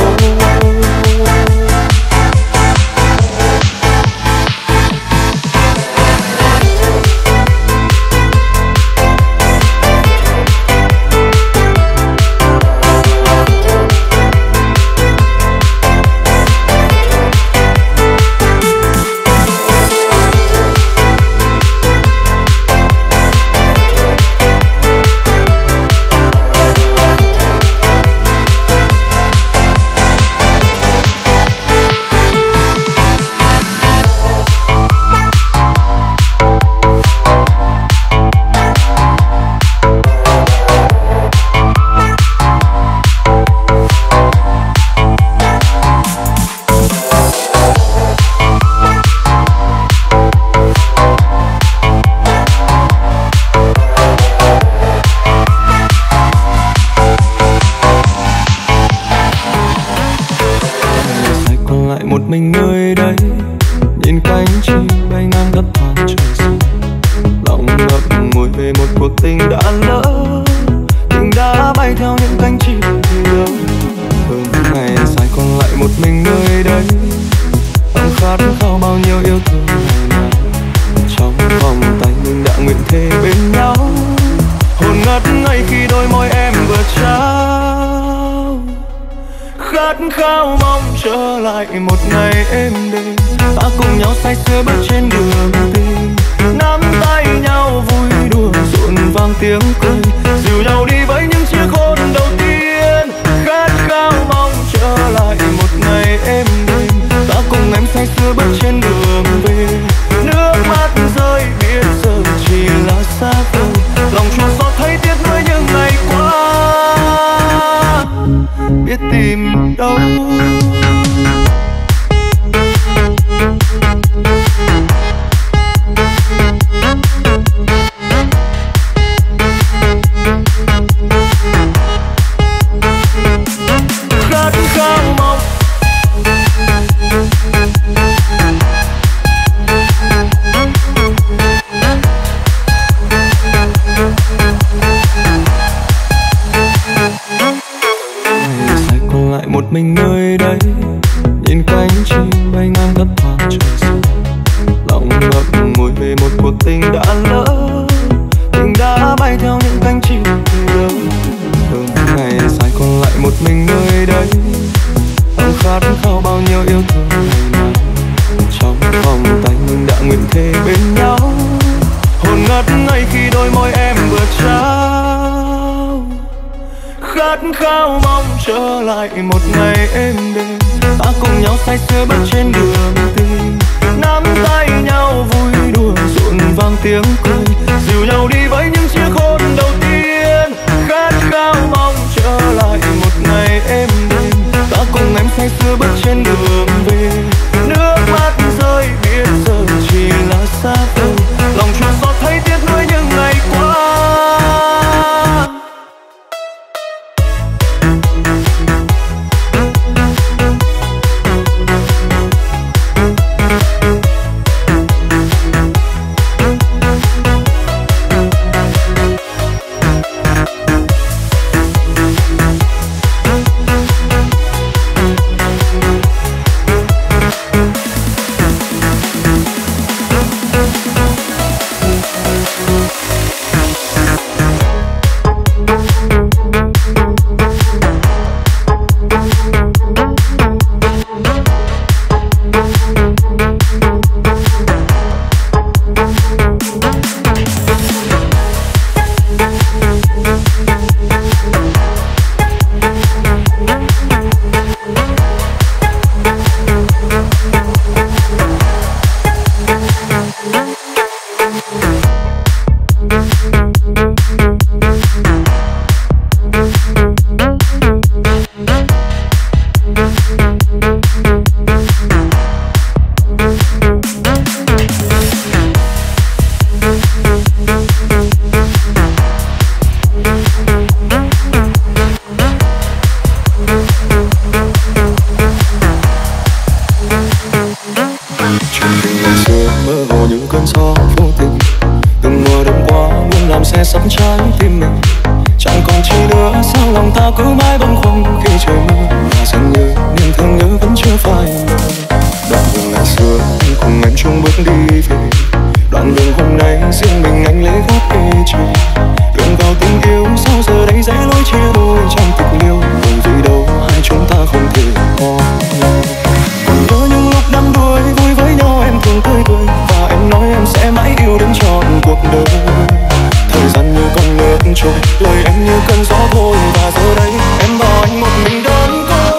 Mình nơi đây nhìn cánh chim bay ngang đất thoáng trời xanh, lòng ngập ngùi về một cuộc tình đã lỡ, tình đã bay theo những cánh chim thì đâu. Ngày dài còn lại một mình nơi đây, lòng khát khao bao nhiêu yêu thương ngày nào. Trong vòng tay mình đã nguyện thề bên nhau, hồn ngất ngây khi đôi môi em vừa trao. Khát khao mong trở lại một ngày êm đềm, ta cùng nhau say sưa bước trên đường tình, nắm tay nhau vui đùa rộn vang tiếng cười, dìu nhau đi với những chiếc hôn đầu tiên. Khát khao mong trở lại một ngày êm đềm, ta cùng em say sưa bước trên đường về. Nước mắt rơi biết giờ chỉ là xa vời, lòng chua xót thấy tiếc nuối những ngày qua, biết tìm đâu. Khát khao mong một mình nơi đây, nhìn cánh chim bay ngang đất thoáng trời xanh, lòng ngập ngùi về một cuộc tình đã lỡ, tình đã bay theo những cánh chim từ đâu. Ngày dài còn lại một mình nơi đây, lòng khát khao bao nhiêu yêu thương ngày nào. Trong vòng tay mình đã nguyện thề bên nhau, hồn ngất ngây khi đôi môi em vừa trao. Khát khao mong trở lại một ngày êm đềm, ta cùng nhau say sưa bước trên đường tình, nắm tay nhau vui đùa rộn vang tiếng cười, dìu nhau đi với những chiếc hôn đầu tiên. Khát khao mong trở lại một ngày êm đềm, ta cùng em say sưa bước trên đường về. Nước mắt rơi biết giờ chỉ là xa vời, lòng chua xót thấy tiếc nuối những ngày qua. mãi bâng khuâng khi trời mưa, và dường như niềm thương nhớ vẫn chưa phai mờ. Đoạn đường ngày xưa anh cùng em chung bước đi về, đoạn đường hôm nay riêng mình anh lấy góc ê chề. Đường vào tình yêu sao giờ đây rẽ lối chia đôi trong tình yêu, bởi vì đâu hai chúng ta không thể có nhau. Còn nhớ những lúc đắm đuối vui với nhau em thường tươi cười, và em nói em sẽ mãi yêu đến trọn cuộc đời. Thời gian như con nước trôi, lời em như cơn gió thôi, và giờ đây em bảo anh một mình đơn côi.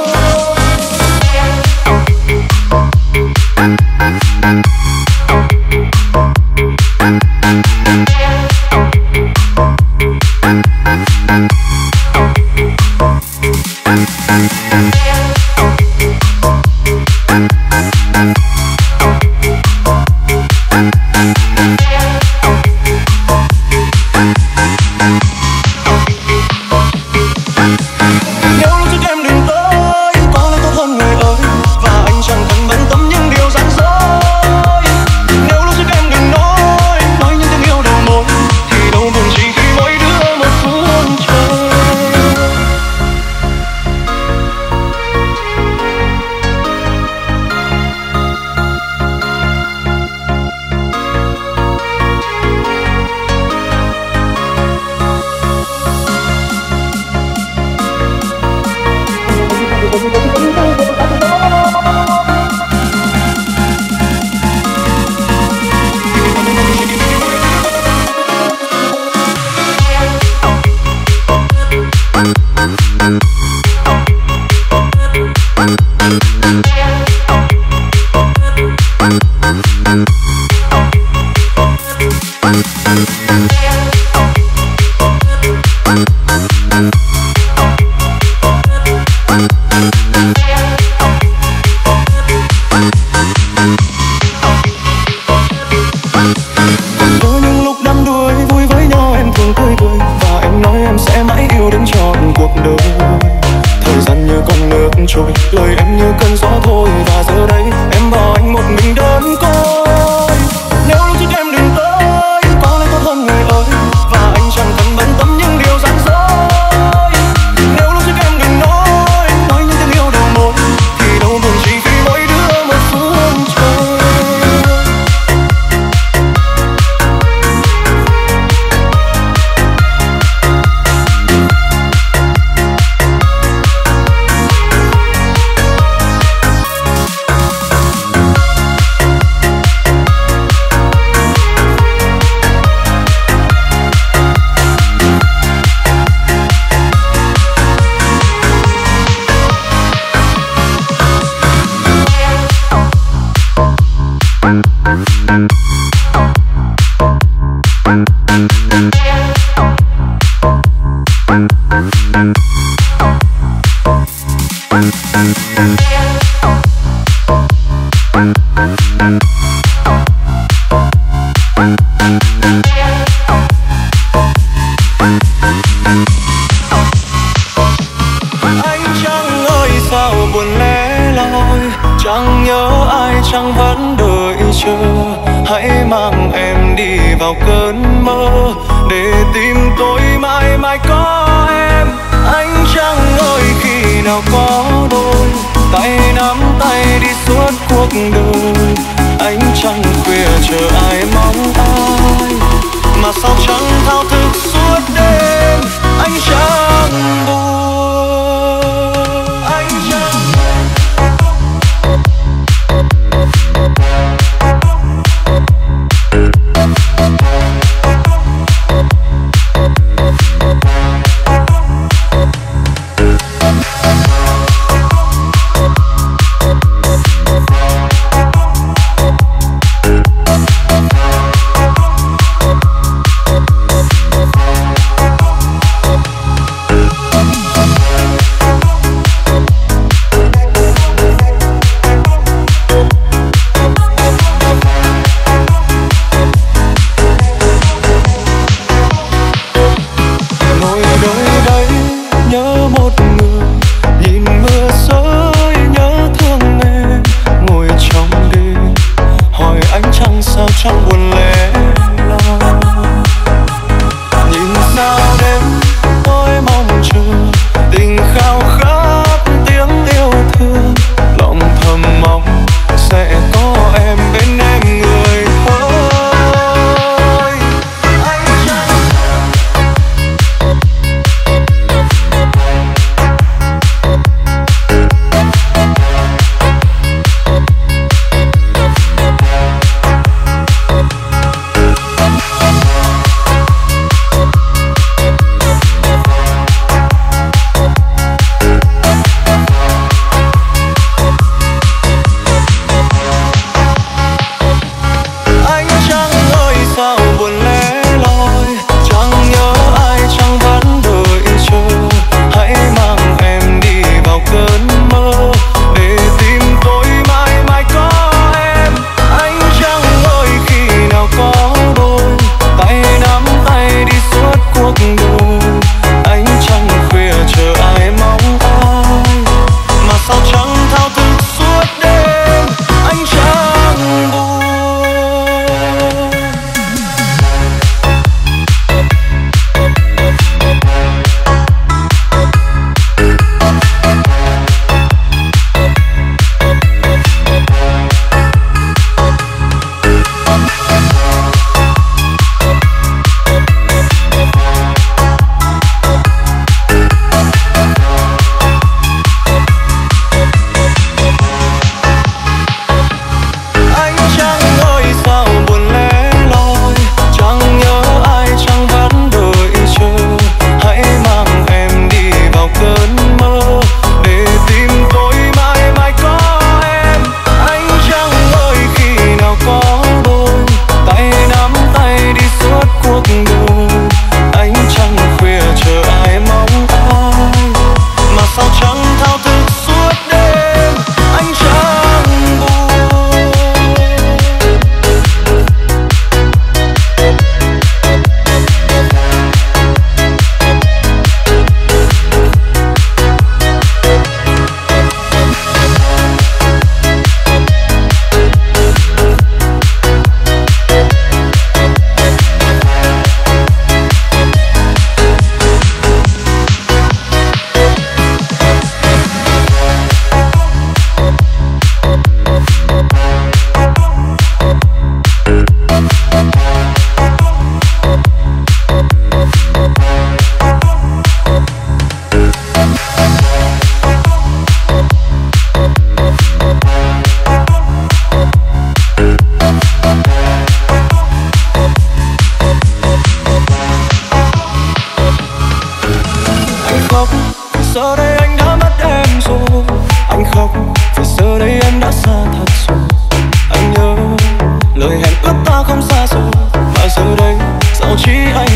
anh khóc vì giờ đây em đã xa thật rồi. Anh nhớ lời hẹn ước ta không xa rồi, mà giờ đây dẫu chỉ anh